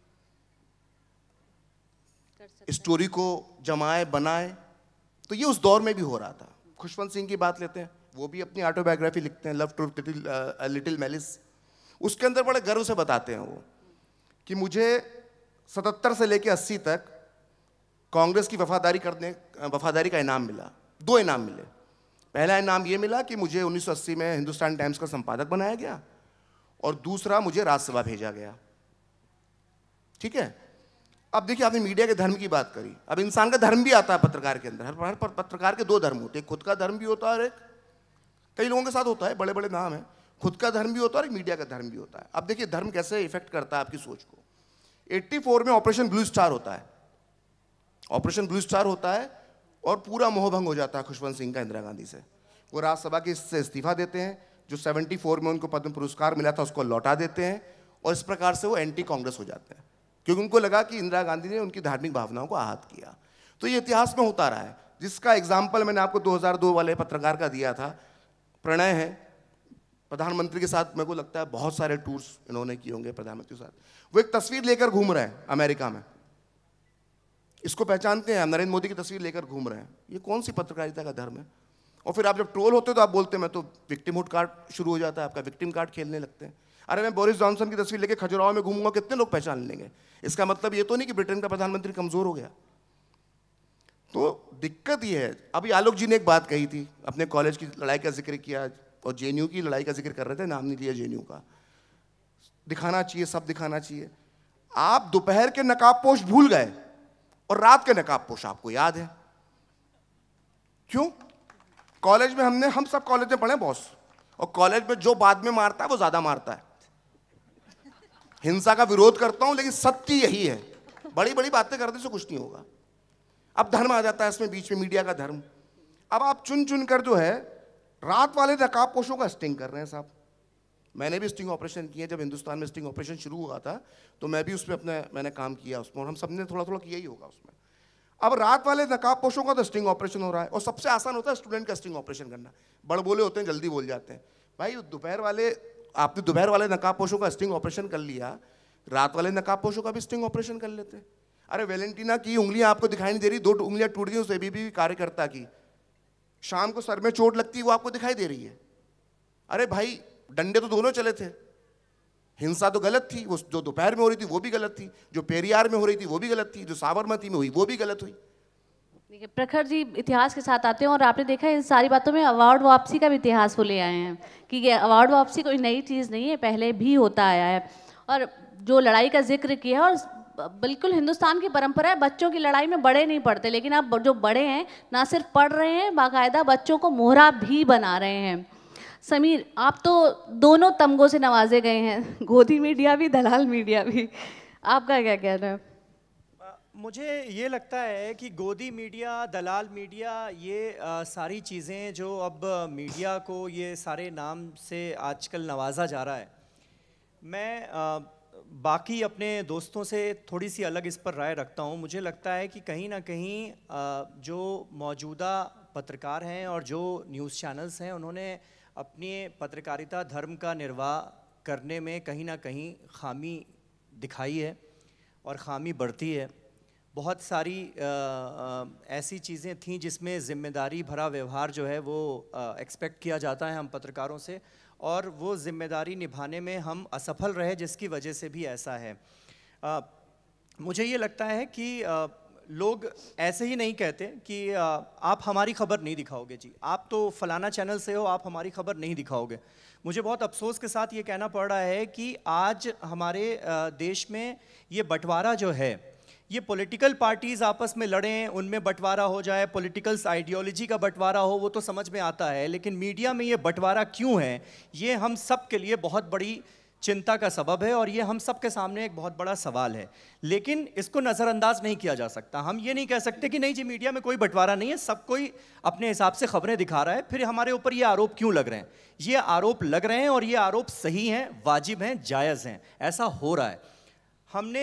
स्टोरी को जमाए, बनाए? तो ये उस दौर में भी हो रहा था। खुशवंत सिंह की बात लेते हैं, वो भी अपनी ऑटोबायोग्राफी लिखते हैं, लव टू लिटिल मैलिस। उसके अंदर बड़े गर्व से बताते हैं वो कि मुझे 77 से लेकर 80 तक कांग्रेस की वफादारी का इनाम मिला। 2 इनाम मिले। पहला इनाम ये मिला कि मुझे 1980 में हिंदुस्तान टाइम्स का संपादक बनाया गया, और दूसरा मुझे राज्यसभा भेजा गया। ठीक है। अब देखिए, आपने मीडिया के धर्म की बात करी, अब इंसान का धर्म भी आता है पत्रकार के अंदर। हर पत्रकार के 2 धर्म होते हैं, खुद का धर्म भी होता है और एक कई लोगों के साथ होता है, बड़े बड़े नाम है, खुद का धर्म भी होता है और एक मीडिया का धर्म भी होता है। अब देखिए धर्म कैसे इफेक्ट करता है आपकी सोच को। 84 में ऑपरेशन ब्लू स्टार होता है, ऑपरेशन ब्लू स्टार होता है और पूरा मोहभंग हो जाता है खुशवंत सिंह का इंदिरा गांधी से। वो राज्यसभा के से इस्तीफा देते हैं, जो 74 में उनको पद्म पुरस्कार मिला था उसको लौटा देते हैं, और इस प्रकार से वो एंटी कांग्रेस हो जाते हैं, क्योंकि उनको लगा कि इंदिरा गांधी ने उनकी धार्मिक भावनाओं को आहत किया। तो ये इतिहास में होता रहा है, जिसका एग्जाम्पल मैंने आपको 2002 वाले पत्रकार का दिया था। प्रणय है, प्रधानमंत्री के साथ मेरे को लगता है बहुत सारे टूर्स इन्होंने किए होंगे प्रधानमंत्री के साथ। वो एक तस्वीर लेकर घूम रहे हैं अमेरिका में, इसको पहचानते हैं, नरेंद्र मोदी की तस्वीर लेकर घूम रहे हैं। ये कौन सी पत्रकारिता का धर्म है? और फिर आप जब ट्रोल होते हो तो आप बोलते हैं मैं तो विक्टिमहुड कार्ड शुरू हो जाता है, आपका विक्टिम कार्ड खेलने लगते हैं। अरे मैं बोरिस जॉनसन की तस्वीर लेकर खजुराहो में घूमूंगा, कितने लोग पहचान लेंगे? इसका मतलब ये तो नहीं कि ब्रिटेन का प्रधानमंत्री कमजोर हो गया। तो दिक्कत ये है। अभी आलोक जी ने एक बात कही थी, अपने कॉलेज की लड़ाई का जिक्र किया और जेएनयू की लड़ाई का जिक्र कर रहे थे, नाम नहीं लिया जेएनयू का। दिखाना चाहिए, सब दिखाना चाहिए। आप दोपहर के नकाबपोश भूल गए और रात के नकाबपोश आपको याद है। क्यों? कॉलेज में हम सब कॉलेज में पढ़े बॉस, और कॉलेज में जो बाद में मारता है वो ज्यादा मारता है। हिंसा का विरोध करता हूं, लेकिन सत्य यही है। बड़ी बड़ी बातें करने से कुछ नहीं होगा। अब धर्म आ जाता है इसमें बीच में, मीडिया का धर्म। अब आप चुन चुन कर जो है रात वाले नकाबपोशों का स्टिंग कर रहे हैं साहब। मैंने भी स्टिंग ऑपरेशन किए, जब हिंदुस्तान में स्टिंग ऑपरेशन शुरू हुआ था तो मैं भी उसमें मैंने काम किया उसमें, और हम सब ने थोड़ा थोड़ा किया ही होगा उसमें। अब रात वाले नकाबपोशों का तो स्टिंग ऑपरेशन हो रहा है, और सबसे आसान होता है स्टूडेंट का स्टिंग ऑपरेशन करना। बड़ बोले होते हैं, जल्दी बोल जाते हैं। भाई आपने दोपहर वाले नकाबपोशों का स्टिंग ऑपरेशन कर लिया, रात वाले नकाबपोशों का भी स्टिंग ऑपरेशन कर लेते हैं। अरे वैलेंटीना की उंगलियां आपको दिखाई नहीं दे रही, 2 उंगलियां टूट गई उस एबीपी कार्यकर्ता की, शाम को सर में चोट लगती है वो आपको दिखाई दे रही है। अरे भाई डंडे तो दोनों चले थे, हिंसा तो गलत थी, वो जो दोपहर में हो रही थी वो भी गलत थी, जो पेरियार में हो रही थी वो भी गलत थी, जो साबरमती में हुई वो भी गलत हुई। देखिए प्रखर जी इतिहास के साथ आते हैं और आपने देखा इन सारी बातों में अवार्ड वापसी का भी इतिहास वो ले आए हैं कि ये अवार्ड वापसी कोई नई चीज़ नहीं है, पहले भी होता आया है। और जो लड़ाई का जिक्र किया है, और बिल्कुल हिंदुस्तान की परंपरा है, बच्चों की लड़ाई में बड़े नहीं पढ़ते, लेकिन अब जो बड़े हैं ना सिर्फ पढ़ रहे हैं, बाकायदा बच्चों को मोहरा भी बना रहे हैं। समीर, आप तो दोनों तमगों से नवाजे गए हैं, गोदी मीडिया भी दलाल मीडिया भी, आपका क्या कहना है? मुझे ये लगता है कि गोदी मीडिया, दलाल मीडिया, ये सारी चीज़ें जो अब मीडिया को ये सारे नाम से आजकल नवाजा जा रहा है, मैं बाकी अपने दोस्तों से थोड़ी सी अलग इस पर राय रखता हूँ। मुझे लगता है कि कहीं ना कहीं जो मौजूदा पत्रकार हैं और जो न्यूज़ चैनल्स हैं, उन्होंने अपनी पत्रकारिता धर्म का निर्वाह करने में कहीं ना कहीं खामी दिखाई है और खामी बढ़ती है। बहुत सारी ऐसी चीज़ें थीं जिसमें ज़िम्मेदारी भरा व्यवहार जो है वो एक्सपेक्ट किया जाता है हम पत्रकारों से, और वो ज़िम्मेदारी निभाने में हम असफल रहे, जिसकी वजह से भी ऐसा है। मुझे ये लगता है कि लोग ऐसे ही नहीं कहते कि आप हमारी खबर नहीं दिखाओगे जी, आप तो फलाना चैनल से हो, आप हमारी खबर नहीं दिखाओगे। मुझे बहुत अफसोस के साथ ये कहना पड़ रहा है कि आज हमारे देश में ये बंटवारा जो है, ये पॉलिटिकल पार्टीज़ आपस में लड़ें, उनमें बंटवारा हो जाए, पॉलिटिकल आइडियोलॉजी का बंटवारा हो, वो तो समझ में आता है, लेकिन मीडिया में ये बंटवारा क्यों है, ये हम सब के लिए बहुत बड़ी चिंता का सबब है और ये हम सब के सामने एक बहुत बड़ा सवाल है। लेकिन इसको नज़रअंदाज नहीं किया जा सकता। हम ये नहीं कह सकते कि नहीं जी मीडिया में कोई बंटवारा नहीं है, सब कोई अपने हिसाब से खबरें दिखा रहा है, फिर हमारे ऊपर ये आरोप क्यों लग रहे हैं? ये आरोप लग रहे हैं और ये आरोप सही हैं, वाजिब हैं, जायज़ हैं, ऐसा हो रहा है। हमने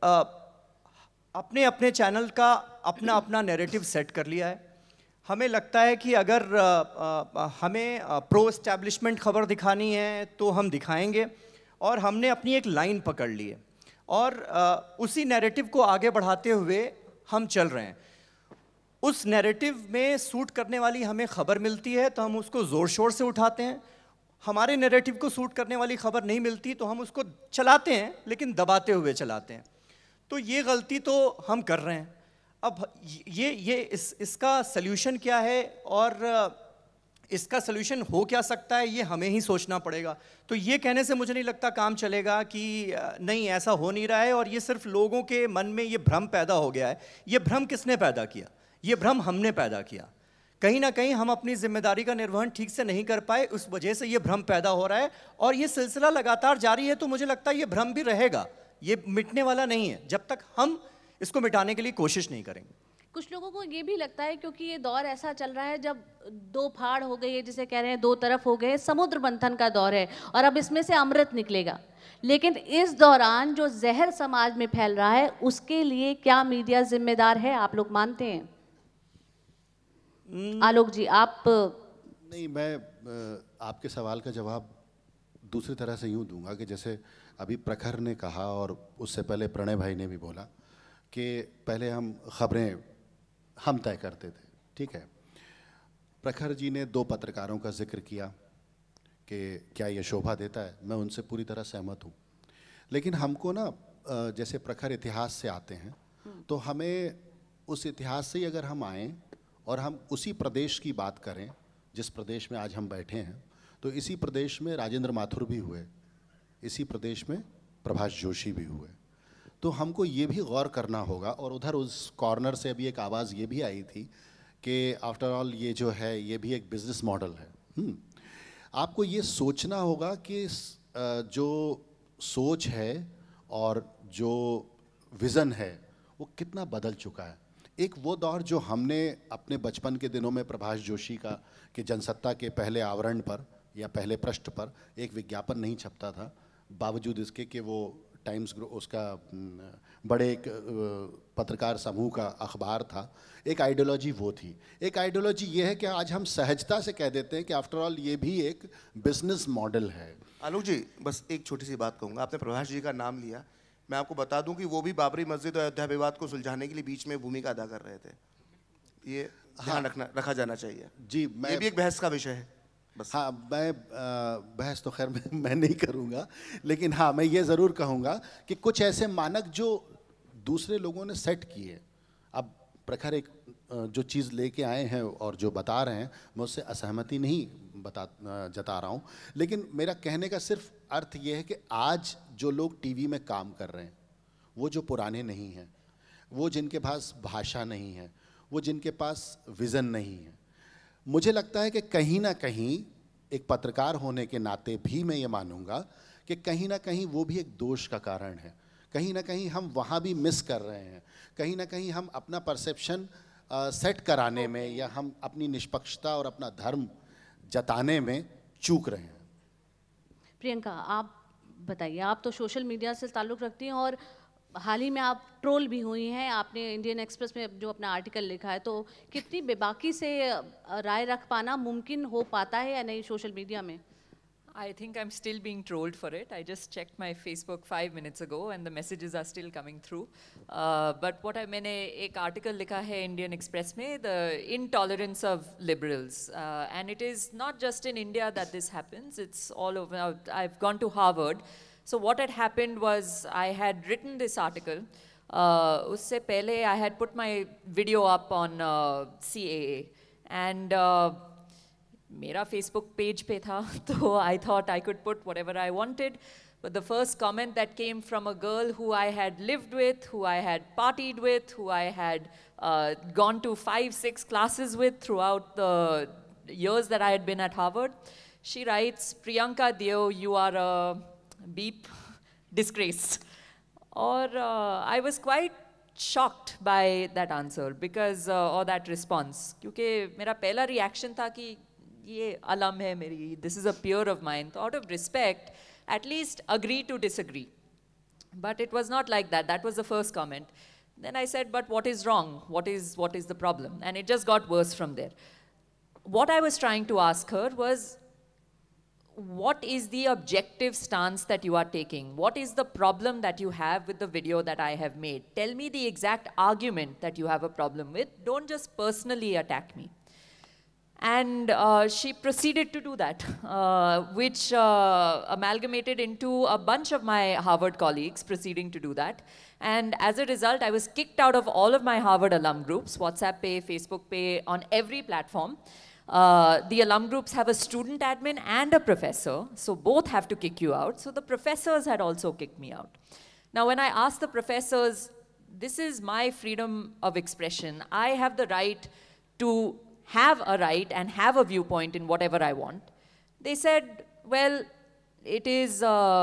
अपने अपने चैनल का अपना अपना नैरेटिव सेट कर लिया है। हमें लगता है कि अगर हमें प्रो एस्टैब्लिशमेंट खबर दिखानी है तो हम दिखाएंगे, और हमने अपनी एक लाइन पकड़ ली है और उसी नैरेटिव को आगे बढ़ाते हुए हम चल रहे हैं। उस नैरेटिव में सूट करने वाली हमें खबर मिलती है तो हम उसको ज़ोर शोर से उठाते हैं, हमारे नैरेटिव को सूट करने वाली खबर नहीं मिलती तो हम उसको चलाते हैं, लेकिन दबाते हुए चलाते हैं। तो ये गलती तो हम कर रहे हैं। अब इसका सल्यूशन क्या है और इसका सल्यूशन हो क्या सकता है, ये हमें ही सोचना पड़ेगा। तो ये कहने से मुझे नहीं लगता काम चलेगा कि नहीं ऐसा हो नहीं रहा है और ये सिर्फ लोगों के मन में ये भ्रम पैदा हो गया है। ये भ्रम किसने पैदा किया? ये भ्रम हमने पैदा किया। कहीं ना कहीं हम अपनी जिम्मेदारी का निर्वहन ठीक से नहीं कर पाए, उस वजह से ये भ्रम पैदा हो रहा है और ये सिलसिला लगातार जारी है। तो मुझे लगता है ये भ्रम भी रहेगा, ये मिटने वाला नहीं है जब तक हम इसको मिटाने के लिए कोशिश नहीं करेंगे। कुछ लोगों को ये भी लगता है क्योंकि ये दौर ऐसा चल रहा है जब दो फाड़ हो गई है, जिसे कह रहे हैं दो तरफ हो गए, समुद्र मंथन का दौर है और अब इसमें से अमृत निकलेगा। लेकिन इस दौरान जो जहर समाज में फैल रहा है उसके लिए क्या मीडिया जिम्मेदार है, आप लोग मानते हैं? आलोक जी आप। नहीं, मैं आपके सवाल का जवाब दूसरी तरह से यूँ दूंगा कि जैसे अभी प्रखर ने कहा और उससे पहले प्रणय भाई ने भी बोला कि पहले हम खबरें हम तय करते थे, ठीक है। प्रखर जी ने दो पत्रकारों का जिक्र किया कि क्या ये शोभा देता है, मैं उनसे पूरी तरह सहमत हूँ। लेकिन हमको ना जैसे प्रखर इतिहास से आते हैं तो हमें उस इतिहास से ही अगर हम आएँ और हम उसी प्रदेश की बात करें जिस प्रदेश में आज हम बैठे हैं, तो इसी प्रदेश में राजेंद्र माथुर भी हुए, इसी प्रदेश में प्रभाष जोशी भी हुए। तो हमको ये भी गौर करना होगा। और उधर उस कॉर्नर से अभी एक आवाज़ ये भी आई थी कि आफ्टर ऑल ये जो है ये भी एक बिजनेस मॉडल है। आपको ये सोचना होगा कि जो सोच है और जो विज़न है वो कितना बदल चुका है। एक वो दौर जो हमने अपने बचपन के दिनों में प्रभाष जोशी का कि जनसत्ता के पहले आवरण पर या पहले पृष्ठ पर एक विज्ञापन नहीं छपता था, बावजूद इसके कि वो टाइम्स उसका बड़े एक पत्रकार समूह का अखबार था। एक आइडियोलॉजी वो थी। एक आइडियोलॉजी ये है कि आज हम सहजता से कह देते हैं कि आफ्टर ऑल ये भी एक बिजनेस मॉडल है। आलोक जी, बस एक छोटी सी बात कहूँगा। आपने प्रभाष जी का नाम लिया, मैं आपको बता दूं कि वो भी बाबरी मस्जिद और अयोध्या विवाद को सुलझाने के लिए बीच में भूमिका अदा कर रहे थे। ये ध्यान रखा जाना चाहिए जी। ये भी एक बहस का विषय है बस। हाँ, मैं बहस तो खैर मैं नहीं करूँगा, लेकिन हाँ मैं ये ज़रूर कहूँगा कि कुछ ऐसे मानक जो दूसरे लोगों ने सेट किए, अब प्रखर एक जो चीज़ लेके आए हैं और जो बता रहे हैं, मैं उससे असहमति नहीं जता रहा हूँ, लेकिन मेरा कहने का सिर्फ अर्थ ये है कि आज जो लोग टीवी में काम कर रहे हैं, वो जो पुराने नहीं हैं, वो जिनके पास भाषा नहीं है, वो जिनके पास विज़न नहीं है, मुझे लगता है कि कहीं ना कहीं एक पत्रकार होने के नाते भी मैं ये मानूंगा कि कहीं ना कहीं वो भी एक दोष का कारण है। कहीं ना कहीं हम वहाँ भी मिस कर रहे हैं, कहीं ना कहीं हम अपना परसेप्शन सेट कराने में या हम अपनी निष्पक्षता और अपना धर्म जताने में चूक रहे हैं। प्रियंका, आप बताइए, आप तो सोशल मीडिया से ताल्लुक़ रखती हैं और हाल ही में आप ट्रोल भी हुई हैं। आपने इंडियन एक्सप्रेस में जो अपना आर्टिकल लिखा है, तो कितनी बेबाकी से राय रख पाना मुमकिन हो पाता है या नहीं सोशल मीडिया में? I think I'm still being trolled for it. I just checked my Facebook 5 minutes ago and the messages are still coming through. But मैंने एक article लिखा है Indian Express में, the intolerance of liberals. And it is not just in India that this happens, it's all over. I've gone to Harvard. So what had happened was I had written this article. उससे पहले I had put my video up on CAA. And मेरा Facebook page पे था, तो I thought I could put whatever I wanted. But the first comment that came from a girl who I had lived with, who I had partied with, who I had gone to 5-6 classes with throughout the years that I had been at Harvard, she writes, "Priyanka Deo, you are a beep disgrace." Or I was quite shocked by that answer because, or that response. क्योंकि मेरा पहला reaction था कि ये अलम है मेरी, this is a peer of mine. So out of respect, at least agree to disagree. But it was not like that. That was the first comment. Then I said, but what is wrong? What is the problem? And it just got worse from there. What I was trying to ask her was, what is the objective stance that you are taking? What is the problem that you have with the video that I have made? Tell me the exact argument that you have a problem with. Don't just personally attack me. And she proceeded to do that, which amalgamated into a bunch of my Harvard colleagues proceeding to do that. And as a result, I was kicked out of all of my Harvard alum groups, WhatsApp pay, Facebook pay, on every platform. The alum groups have a student admin and a professor, so both have to kick you out. So the professors had also kicked me out. Now, when I asked the professors, this is my freedom of expression. I have the right to have a right and have a viewpoint in whatever I want. They said, well, it is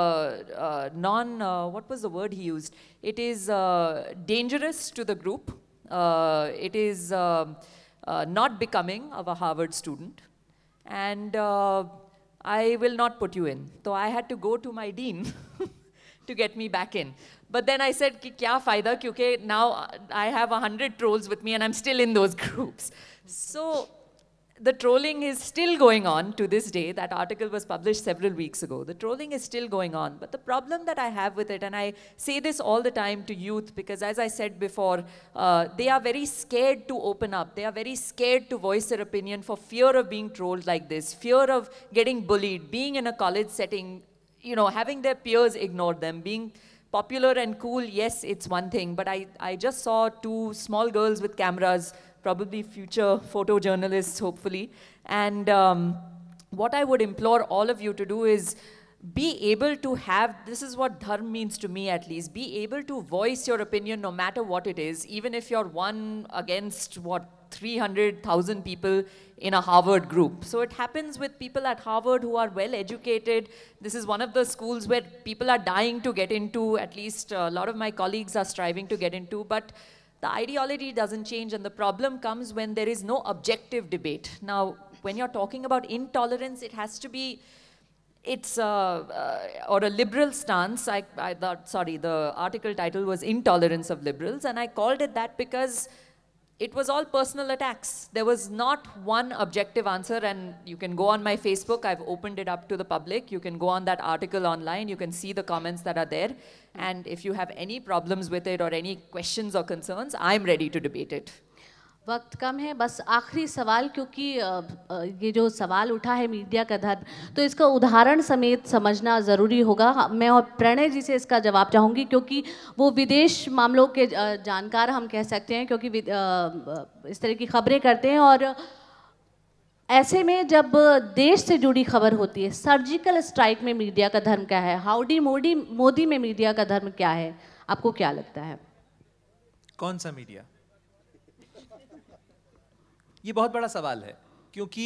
what was the word he used? It is dangerous to the group. It is not becoming of a Harvard student. And I will not put you in. So I had to go to my dean to get me back in. But then I said, ki kya fayda, kyunki now I have 100 trolls with me and I'm still in those groups. So the trolling is still going on to this day. That article was published several weeks ago. The trolling is still going on. But the problem that I have with it, and I say this all the time to youth, because as I said before, they are very scared to open up. They are very scared to voice their opinion for fear of being trolled like this, fear of getting bullied, being in a college setting, you know, having their peers ignore them, being popular and cool. Yes, it's one thing. But I just saw two small girls with cameras, probably future photojournalists, hopefully. And what I would implore all of you to do is be able to have, this is what Dharm means to me at least, be able to voice your opinion no matter what it is, even if you're one against, 300,000 people in a Harvard group. So it happens with people at Harvard who are well educated. This is one of the schools where people are dying to get into, at least a lot of my colleagues are striving to get into, but the ideology doesn't change, and the problem comes when there is no objective debate. Now, when you're talking about intolerance, it has to be, it's, or a liberal stance. I thought, sorry, the article title was Intolerance of Liberals, and I called it that because it was all personal attacks. There was not one objective answer, and you can go on my Facebook. I've opened it up to the public. You can go on that article online. You can see the comments that are there. And if you have any problems with it or any questions or concerns, I'm ready to debate it. वक्त कम है, बस आखिरी सवाल, क्योंकि ये जो सवाल उठा है मीडिया का धर्म, तो इसका उदाहरण समेत समझना ज़रूरी होगा। मैं और प्रणय जी से इसका जवाब चाहूँगी, क्योंकि वो विदेश मामलों के जानकार हम कह सकते हैं, क्योंकि इस तरह की खबरें करते हैं। और ऐसे में जब देश से जुड़ी खबर होती है, सर्जिकल स्ट्राइक में मीडिया का धर्म क्या है, हाउडी मोदी में मीडिया का धर्म क्या है, आपको क्या लगता है? कौन सा मीडिया? ये बहुत बड़ा सवाल है, क्योंकि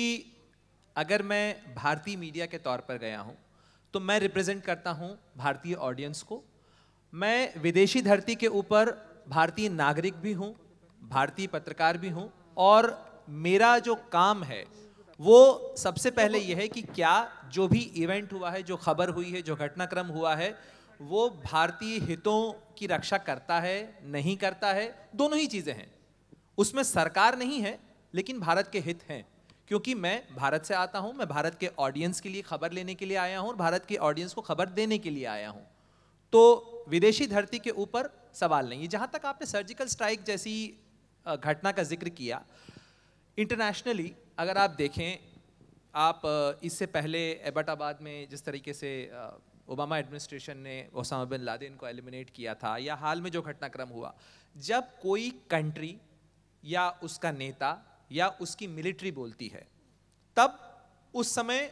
अगर मैं भारतीय मीडिया के तौर पर गया हूं तो मैं रिप्रेजेंट करता हूं भारतीय ऑडियंस को। मैं विदेशी धरती के ऊपर भारतीय नागरिक भी हूं, भारतीय पत्रकार भी हूं, और मेरा जो काम है वो सबसे पहले यह है कि क्या जो भी इवेंट हुआ है, जो खबर हुई है, जो घटनाक्रम हुआ है, वो भारतीय हितों की रक्षा करता है, नहीं करता है। दोनों ही चीज़ें हैं। उसमें सरकार नहीं है, लेकिन भारत के हित हैं, क्योंकि मैं भारत से आता हूं, मैं भारत के ऑडियंस के लिए खबर लेने के लिए आया हूं और भारत के ऑडियंस को खबर देने के लिए आया हूं। तो विदेशी धरती के ऊपर सवाल नहीं है। जहां तक आपने सर्जिकल स्ट्राइक जैसी घटना का जिक्र किया, इंटरनेशनली अगर आप देखें, आप इससे पहले एबटाबाद में जिस तरीके से ओबामा एडमिनिस्ट्रेशन ने ओसामा बिन लादेन को एलिमिनेट किया था, या हाल में जो घटनाक्रम हुआ, जब कोई कंट्री या उसका नेता या उसकी मिलिट्री बोलती है, तब उस समय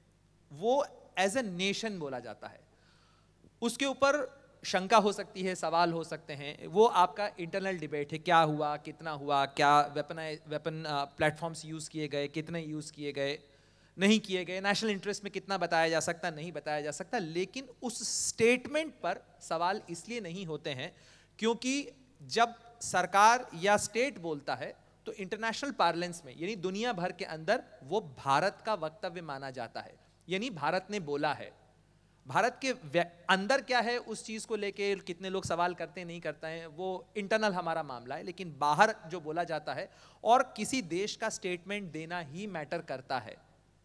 वो एज ए नेशन बोला जाता है। उसके ऊपर शंका हो सकती है, सवाल हो सकते हैं, वो आपका इंटरनल डिबेट है, क्या हुआ, कितना हुआ, क्या वेपन प्लेटफॉर्म्स यूज़ किए गए, कितने यूज़ किए गए, नहीं किए गए, नेशनल इंटरेस्ट में कितना बताया जा सकता, नहीं बताया जा सकता। लेकिन उस स्टेटमेंट पर सवाल इसलिए नहीं होते हैं क्योंकि जब सरकार या स्टेट बोलता है तो इंटरनेशनल पार्लेंस में, यानी दुनिया भर के अंदर, वो भारत का वक्तव्य माना जाता है, यानी भारत ने बोला है। भारत के अंदर क्या है उस चीज को लेके कितने लोग सवाल करते हैं, नहीं करते हैं, वो इंटरनल हमारा मामला है। लेकिन बाहर जो बोला जाता है, और किसी देश का स्टेटमेंट देना ही मैटर करता है।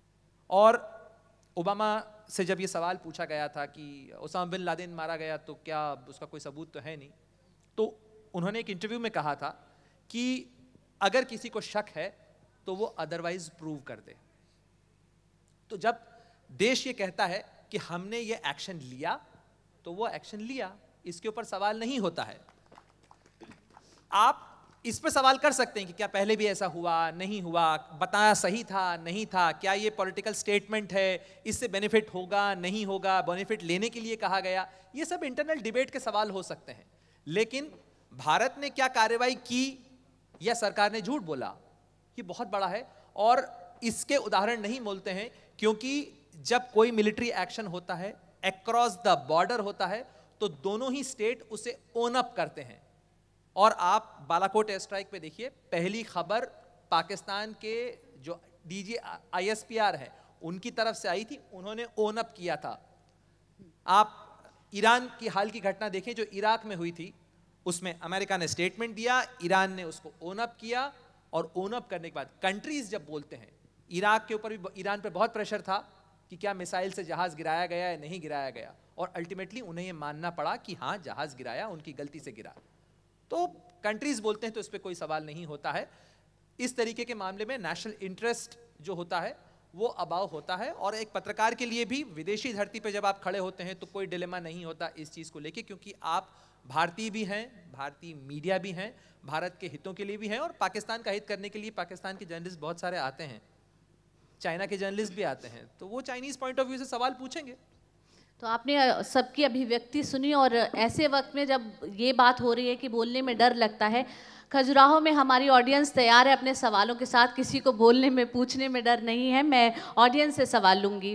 और ओबामा से जब ये सवाल पूछा गया था कि ओसामा बिन लादेन मारा गया तो क्या उसका कोई सबूत तो है नहीं, तो उन्होंने एक इंटरव्यू में कहा था कि अगर किसी को शक है तो वो अदरवाइज प्रूव कर दे। तो जब देश ये कहता है कि हमने ये एक्शन लिया, तो वो एक्शन लिया, इसके ऊपर सवाल नहीं होता है। आप इस पर सवाल कर सकते हैं कि क्या पहले भी ऐसा हुआ, नहीं हुआ, बताया सही था, नहीं था, क्या ये पॉलिटिकल स्टेटमेंट है, इससे बेनिफिट होगा, नहीं होगा, बेनिफिट लेने के लिए कहा गया, ये सब इंटरनल डिबेट के सवाल हो सकते हैं। लेकिन भारत ने क्या कार्रवाई की या सरकार ने झूठ बोला, ये बहुत बड़ा है। और इसके उदाहरण नहीं मिलते हैं, क्योंकि जब कोई मिलिट्री एक्शन होता है, अक्रॉस द बॉर्डर होता है, तो दोनों ही स्टेट उसे ओन अप करते हैं। और आप बालाकोट एयर स्ट्राइक पे देखिए, पहली खबर पाकिस्तान के जो डीजी ISPR है उनकी तरफ से आई थी, उन्होंने ओन अप किया था। आप ईरान की हाल की घटना देखें जो इराक में हुई थी, उसमें अमेरिका ने स्टेटमेंट दिया, ईरान ने उसको ओन अप किया, और ओन अप करने के बाद कंट्रीज जब बोलते हैं, इराक के ऊपर भी ईरान पे बहुत प्रेशर था कि क्या मिसाइल से जहाज गिराया गया या नहीं गिराया गया, और अल्टीमेटली उन्हें ये मानना पड़ा कि हाँ जहाज गिराया, उनकी गलती से गिरा। तो कंट्रीज बोलते हैं तो इस पर कोई सवाल नहीं होता है। इस तरीके के मामले में नेशनल इंटरेस्ट जो होता है वो अबाव होता है। और एक पत्रकार के लिए भी विदेशी धरती पे जब आप खड़े होते हैं तो कोई डिलेमा नहीं होता इस चीज़ को लेके, क्योंकि आप भारतीय भी हैं, भारतीय मीडिया भी हैं, भारत के हितों के लिए भी हैं, और पाकिस्तान का हित करने के लिए पाकिस्तान के जर्नलिस्ट बहुत सारे आते हैं, चाइना के जर्नलिस्ट भी आते हैं, तो वो चाइनीज़ पॉइंट ऑफ व्यू से सवाल पूछेंगे। तो आपने सबकी अभिव्यक्ति सुनी, और ऐसे वक्त में जब ये बात हो रही है कि बोलने में डर लगता है, खजुराहो में हमारी ऑडियंस तैयार है अपने सवालों के साथ, किसी को बोलने में, पूछने में डर नहीं है। मैं ऑडियंस से सवाल लूंगी।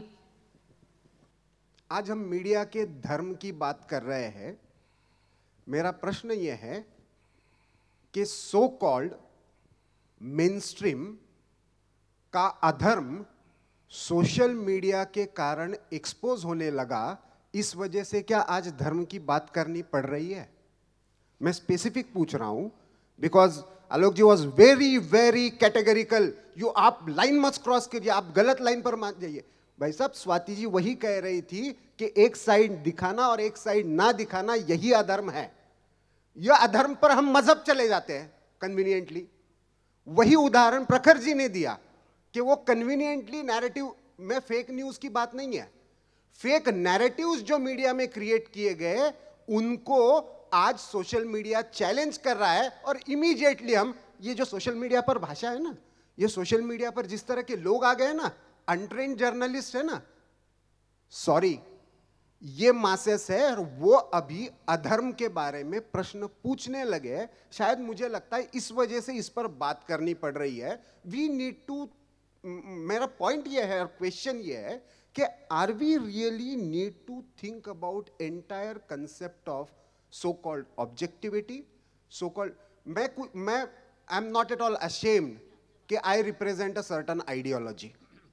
आज हम मीडिया के धर्म की बात कर रहे हैं। मेरा प्रश्न ये है कि सो कॉल्ड मेनस्ट्रीम का अधर्म सोशल मीडिया के कारण एक्सपोज होने लगा, इस वजह से क्या आज धर्म की बात करनी पड़ रही है? मैं स्पेसिफिक पूछ रहा हूं, because Alok ji was very very categorical, आप लाइन मत क्रॉस कीजिए, आप गलत लाइन पर मान जाइए। भाई साहब, स्वाति जी वही कह रही थी कि एक साइड दिखाना और एक साइड ना दिखाना यही अधर्म है। यह अधर्म पर हम मजहब चले जाते हैं कन्वीनियंटली। वही उदाहरण प्रखर जी ने दिया कि वो कन्वीनियंटली नैरेटिव में फेक न्यूज की बात नहीं है। फेक नैरेटिव्स जो मीडिया में क्रिएट किए गए उनको आज सोशल मीडिया चैलेंज कर रहा है, और इमीडिएटली हम ये जो सोशल मीडिया पर भाषा है ना, ये सोशल मीडिया पर जिस तरह के लोग आ गए ना, अनट्रेन्ड जर्नलिस्ट है ना, सॉरी, ये मासेस है, और वो अभी अधर्म के बारे में प्रश्न पूछने लगे। शायद मुझे लगता है इस वजह से इस पर बात करनी पड़ रही है। वी नीड टू, मेरा पॉइंट ये है और क्वेश्चन ये है कि are we really need to think about entire concept of so called objectivity, so called, मैं I am not at all ashamed कि I represent a certain ideology.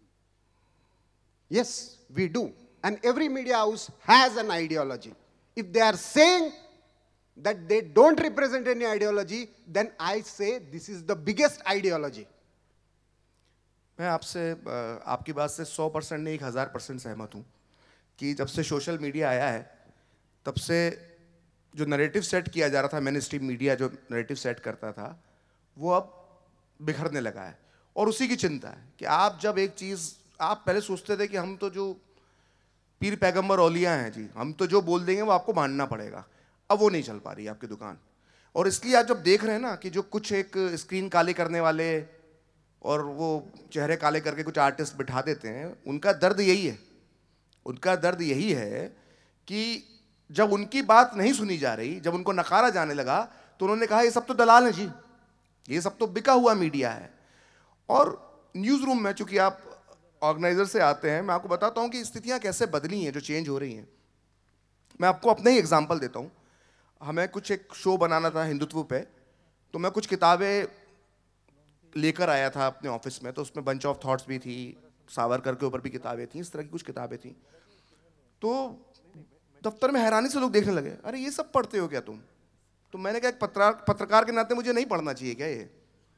Yes, we do. And every media house has an ideology. If they are saying that they don't represent any ideology, then I say this is the biggest ideology. मैं आपसे आपकी बात से 100% नहीं 1000% सहमत हूँ कि जब से सोशल मीडिया आया है तब से जो नैरेटिव सेट किया जा रहा था, मेन स्ट्रीम मीडिया जो नैरेटिव सेट करता था, वो अब बिखरने लगा है। और उसी की चिंता है कि आप जब एक चीज़, आप पहले सोचते थे कि हम तो जो पीर पैगंबर औलिया हैं जी, हम तो जो बोल देंगे वो आपको मानना पड़ेगा, अब वो नहीं चल पा रही है आपकी दुकान। और इसलिए आप जब देख रहे हैं ना कि जो कुछ एक स्क्रीन काली करने वाले और वो चेहरे काले करके कुछ आर्टिस्ट बिठा देते हैं, उनका दर्द यही है, उनका दर्द यही है कि जब उनकी बात नहीं सुनी जा रही, जब उनको नकारा जाने लगा, तो उन्होंने कहा ये सब तो दलाल हैं जी, ये सब तो बिका हुआ मीडिया है। और न्यूज़ रूम में चूंकि आप ऑर्गेनाइजर से आते हैं, मैं आपको बताता हूँ कि स्थितियाँ कैसे बदली हैं, जो चेंज हो रही हैं। मैं आपको अपना ही एग्जांपल देता हूँ। हमें कुछ एक शो बनाना था हिंदुत्व पे, तो मैं कुछ किताबें लेकर आया था अपने ऑफिस में, तो उसमें बंच ऑफ थॉट्स भी थी, सावरकर के ऊपर भी किताबें थी, इस तरह की कुछ किताबें थी। तो दफ्तर में हैरानी से लोग देखने लगे, अरे ये सब पढ़ते हो क्या तुम? तो मैंने कहा एक पत्रकार के नाते मुझे नहीं पढ़ना चाहिए क्या ये?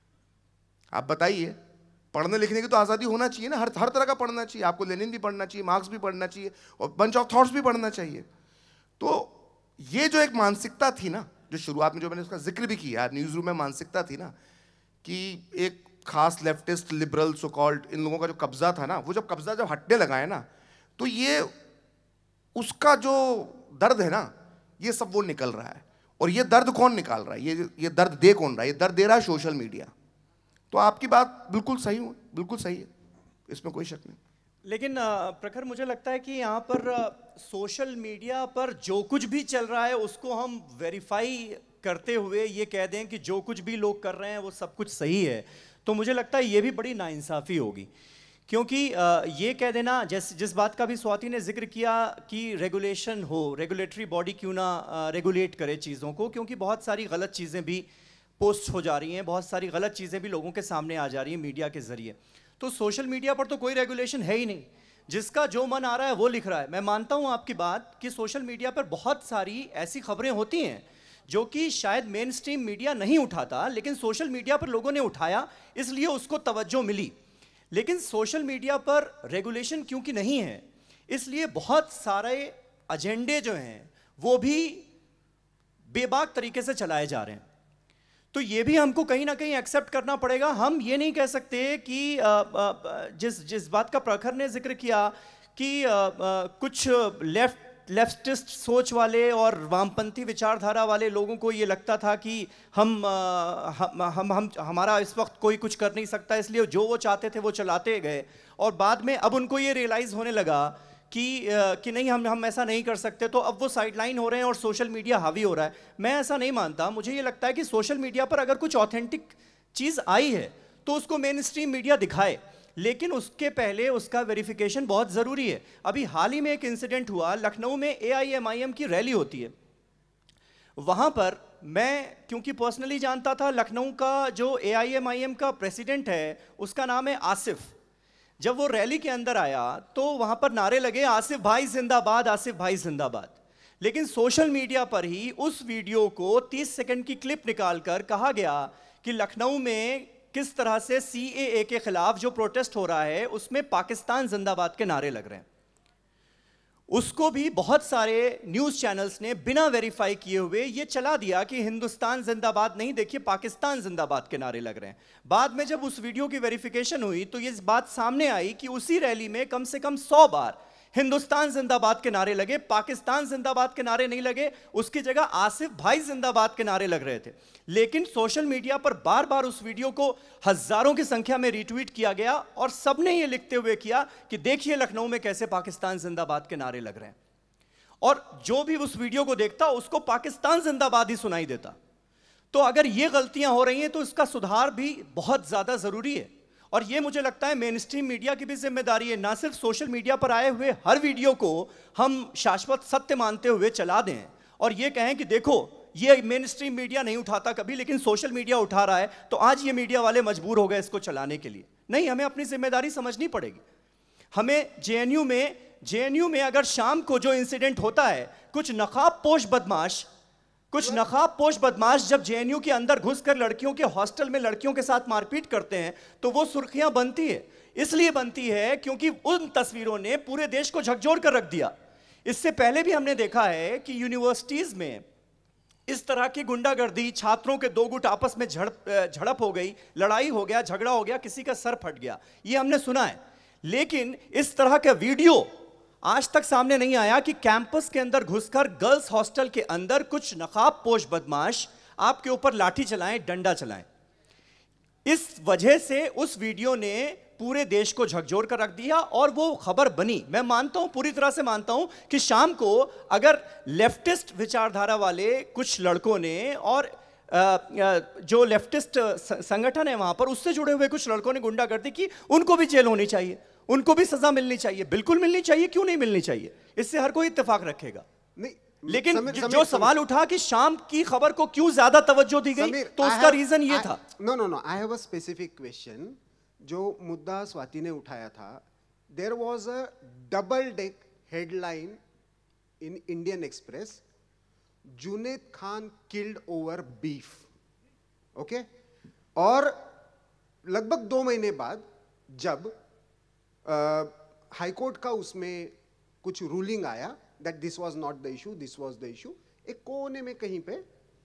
आप बताइए, पढ़ने लिखने की तो आज़ादी होना चाहिए ना, हर तरह का पढ़ना चाहिए। आपको लेनिन भी पढ़ना चाहिए, मार्क्स भी पढ़ना चाहिए, और बंच ऑफ थॉट्स भी पढ़ना चाहिए। तो ये जो एक मानसिकता थी ना, जो शुरुआत में जो मैंने उसका जिक्र भी किया, न्यूज़ रूम में मानसिकता थी ना, कि एक खास लेफ्टिस्ट लिबरल सो कॉल्ड इन लोगों का जो कब्जा था ना, वो जब कब्जा जब हटने लगा है ना, तो ये उसका जो दर्द है ना, ये सब वो निकल रहा है। और ये दर्द कौन निकाल रहा है? ये दर्द दे कौन रहा है? ये दर्द दे रहा है सोशल मीडिया। तो आपकी बात बिल्कुल सही हो, बिल्कुल सही है, इसमें कोई शक नहीं। लेकिन प्रखर, मुझे लगता है कि यहाँ पर सोशल मीडिया पर जो कुछ भी चल रहा है उसको हम वेरीफाई करते हुए ये कह दें कि जो कुछ भी लोग कर रहे हैं वो सब कुछ सही है, तो मुझे लगता है ये भी बड़ी नाइंसाफ़ी होगी। क्योंकि ये कह देना, जिस बात का भी स्वाति ने जिक्र किया कि रेगुलेशन हो, रेगुलेटरी बॉडी क्यों ना रेगुलेट करे चीज़ों को, क्योंकि बहुत सारी गलत चीज़ें भी पोस्ट हो जा रही हैं, बहुत सारी गलत चीज़ें भी लोगों के सामने आ जा रही हैं मीडिया के ज़रिए। तो सोशल मीडिया पर तो कोई रेगुलेशन है ही नहीं, जिसका जो मन आ रहा है वो लिख रहा है। मैं मानता हूँ आपकी बात कि सोशल मीडिया पर बहुत सारी ऐसी खबरें होती हैं जो कि शायद मेन स्ट्रीम मीडिया नहीं उठाता, लेकिन सोशल मीडिया पर लोगों ने उठाया, इसलिए उसको तवज्जो मिली। लेकिन सोशल मीडिया पर रेगुलेशन क्योंकि नहीं है, इसलिए बहुत सारे एजेंडे जो हैं वो भी बेबाक तरीके से चलाए जा रहे हैं। तो ये भी हमको कहीं ना कहीं एक्सेप्ट करना पड़ेगा। हम ये नहीं कह सकते कि जिस बात का प्रखर ने जिक्र किया कि कुछ लेफ्टिस्ट सोच वाले और वामपंथी विचारधारा वाले लोगों को ये लगता था कि हमारा इस वक्त कोई कुछ कर नहीं सकता, इसलिए जो वो चाहते थे वो चलाते गए, और बाद में अब उनको ये रियलाइज़ होने लगा कि नहीं, हम ऐसा नहीं कर सकते, तो अब वो साइडलाइन हो रहे हैं और सोशल मीडिया हावी हो रहा है। मैं ऐसा नहीं मानता। मुझे ये लगता है कि सोशल मीडिया पर अगर कुछ ऑथेंटिक चीज़ आई है तो उसको मेन स्ट्रीम मीडिया दिखाए, लेकिन उसके पहले उसका वेरिफिकेशन बहुत ज़रूरी है। अभी हाल ही में एक इंसिडेंट हुआ, लखनऊ में AIMIM की रैली होती है। वहाँ पर मैं क्योंकि पर्सनली जानता था, लखनऊ का जो AIMIM का प्रेसिडेंट है उसका नाम है आसिफ। जब वो रैली के अंदर आया तो वहाँ पर नारे लगे, आसिफ भाई जिंदाबाद, आसिफ भाई जिंदाबाद। लेकिन सोशल मीडिया पर ही उस वीडियो को 30 सेकंड की क्लिप निकालकर कहा गया कि लखनऊ में किस तरह से CAA के खिलाफ जो प्रोटेस्ट हो रहा है उसमें पाकिस्तान जिंदाबाद के नारे लग रहे हैं। उसको भी बहुत सारे न्यूज़ चैनल्स ने बिना वेरीफाई किए हुए ये चला दिया कि हिंदुस्तान जिंदाबाद नहीं, देखिए पाकिस्तान जिंदाबाद के नारे लग रहे हैं। बाद में जब उस वीडियो की वेरिफिकेशन हुई तो ये बात सामने आई कि उसी रैली में कम से कम 100 बार हिंदुस्तान जिंदाबाद के नारे लगे, पाकिस्तान जिंदाबाद के नारे नहीं लगे। उसकी जगह आसिफ भाई जिंदाबाद के नारे लग रहे थे। लेकिन सोशल मीडिया पर बार बार उस वीडियो को हजारों की संख्या में रीट्वीट किया गया और सबने ये लिखते हुए किया कि देखिए लखनऊ में कैसे पाकिस्तान जिंदाबाद के नारे लग रहे हैं। और जो भी उस वीडियो को देखता उसको पाकिस्तान जिंदाबाद ही सुनाई देता। तो अगर ये गलतियां हो रही हैं तो इसका सुधार भी बहुत ज्यादा जरूरी है। और ये मुझे लगता है मेन स्ट्रीम मीडिया की भी जिम्मेदारी है, ना सिर्फ सोशल मीडिया पर आए हुए हर वीडियो को हम शाश्वत सत्य मानते हुए चला दें और ये कहें कि देखो ये मेन स्ट्रीम मीडिया नहीं उठाता कभी, लेकिन सोशल मीडिया उठा रहा है तो आज ये मीडिया वाले मजबूर हो गए इसको चलाने के लिए। नहीं, हमें अपनी जिम्मेदारी समझनी पड़ेगी। हमें जेएनयू में अगर शाम को जो इंसिडेंट होता है, कुछ नकाबपोश बदमाश जब जेएनयू के अंदर घुसकर लड़कियों के हॉस्टल में लड़कियों के साथ मारपीट करते हैं तो वो सुर्खियां बनती है। इसलिए बनती है क्योंकि उन तस्वीरों ने पूरे देश को झकझोर कर रख दिया। इससे पहले भी हमने देखा है कि यूनिवर्सिटीज में इस तरह की गुंडागर्दी, छात्रों के 2 गुट आपस में झड़प हो गई, लड़ाई हो गया, झगड़ा हो गया, किसी का सर फट गया, ये हमने सुना है। लेकिन इस तरह का वीडियो आज तक सामने नहीं आया कि कैंपस के अंदर घुसकर गर्ल्स हॉस्टल के अंदर कुछ नकाबपोश बदमाश आपके ऊपर लाठी चलाएं, डंडा चलाएं। इस वजह से उस वीडियो ने पूरे देश को झकझोर कर रख दिया और वो खबर बनी। मैं मानता हूं, पूरी तरह से मानता हूं कि शाम को अगर लेफ्टिस्ट विचारधारा वाले कुछ लड़कों ने और जो लेफ्टिस्ट संगठन है वहां पर उससे जुड़े हुए कुछ लड़कों ने गुंडागर्दी की, उनको भी जेल होनी चाहिए, उनको भी सजा मिलनी चाहिए, बिल्कुल मिलनी चाहिए, क्यों नहीं मिलनी चाहिए, इससे हर कोई इत्तेफाक रखेगा। नहीं, लेकिन जो सवाल उठा कि शाम की खबर को क्यों ज्यादा तवज्जो दी गई, तो उसका रीजन ये था। No, I have a specific question. जो मुद्दा स्वाति ने उठाया था, there was a double deck headline in Indian Express, Junaid Khan killed over beef, okay. और लगभग 2 महीने बाद जब हाईकोर्ट का उसमें कुछ रूलिंग आया that this was not the issue, this was the issue, एक कोने में कहीं पे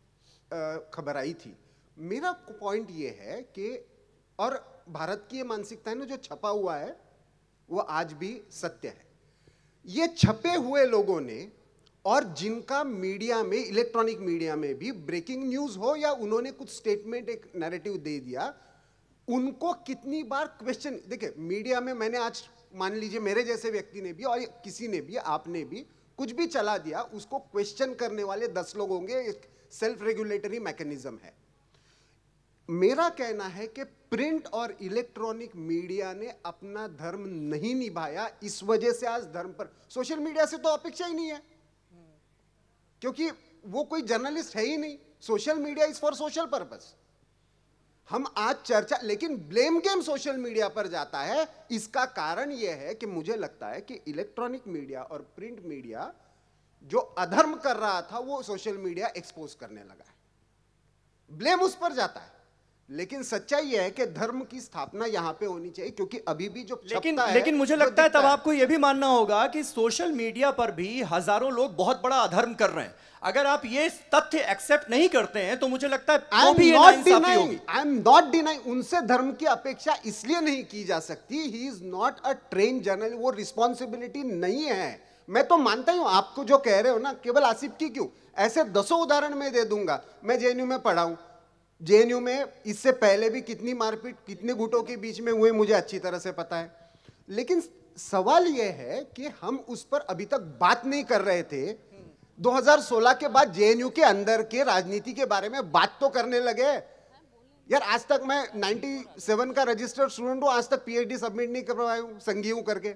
खबर आई थी। मेरा पॉइंट ये है कि और भारत की ये मानसिकता है ना, जो छपा हुआ है वो आज भी सत्य है। ये छपे हुए लोगों ने और जिनका मीडिया में, इलेक्ट्रॉनिक मीडिया में भी ब्रेकिंग न्यूज हो या उन्होंने कुछ स्टेटमेंट, एक नैरेटिव दे दिया, उनको कितनी बार क्वेश्चन, देखिए मीडिया में मैंने आज मान लीजिए मेरे जैसे व्यक्ति ने भी और किसी ने भी, आपने भी कुछ भी चला दिया, उसको क्वेश्चन करने वाले 10 लोग होंगे। एक सेल्फ रेगुलेटरी मैकेनिज्म है। मेरा कहना है कि प्रिंट और इलेक्ट्रॉनिक मीडिया ने अपना धर्म नहीं निभाया, इस वजह से आज धर्म पर, सोशल मीडिया से तो अपेक्षा ही नहीं है क्योंकि वो कोई जर्नलिस्ट है ही नहीं। Social media is for social purpose. हम आज चर्चा, लेकिन ब्लेम गेम सोशल मीडिया पर जाता है। इसका कारण यह है कि मुझे लगता है कि इलेक्ट्रॉनिक मीडिया और प्रिंट मीडिया जो अधर्म कर रहा था वो सोशल मीडिया एक्सपोज करने लगा है, ब्लेम उस पर जाता है। लेकिन सच्चाई यह है कि धर्म की स्थापना यहां पे होनी चाहिए क्योंकि अभी भी जो लेकिन मुझे लगता है तब आपको यह भी मानना होगा कि सोशल मीडिया पर भी हजारों लोग बहुत बड़ा अधर्म कर रहे हैं। अगर आप ये तथ्य एक्सेप्ट नहीं करते हैं तो मुझे लगता है तो भी नाइंसाफी होगी। आई एम नॉट डिनाइंग, उनसे धर्म की अपेक्षा इसलिए नहीं की जा सकती, he is not a train journal, वो रिस्पॉन्सिबिलिटी नहीं है। मैं तो मानता हूं आपको जो कह रहे हो ना, केवल आसिफ की क्यों, ऐसे 10 उदाहरण मैं दे दूंगा। मैं जेएनयू में पढ़ा हूं, जेएनयू में इससे पहले भी कितनी मारपीट कितने गुटों के बीच में हुए मुझे अच्छी तरह से पता है। लेकिन सवाल यह है कि हम उस पर अभी तक बात नहीं कर रहे थे। 2016 के बाद जेएनयू के अंदर के राजनीति के बारे में बात तो करने लगे यार। आज तक मैं 97 का रजिस्टर्ड स्टूडेंट हूं, आज तक पीएचडी सबमिट नहीं कर पाया हूं, संघी हूं करके।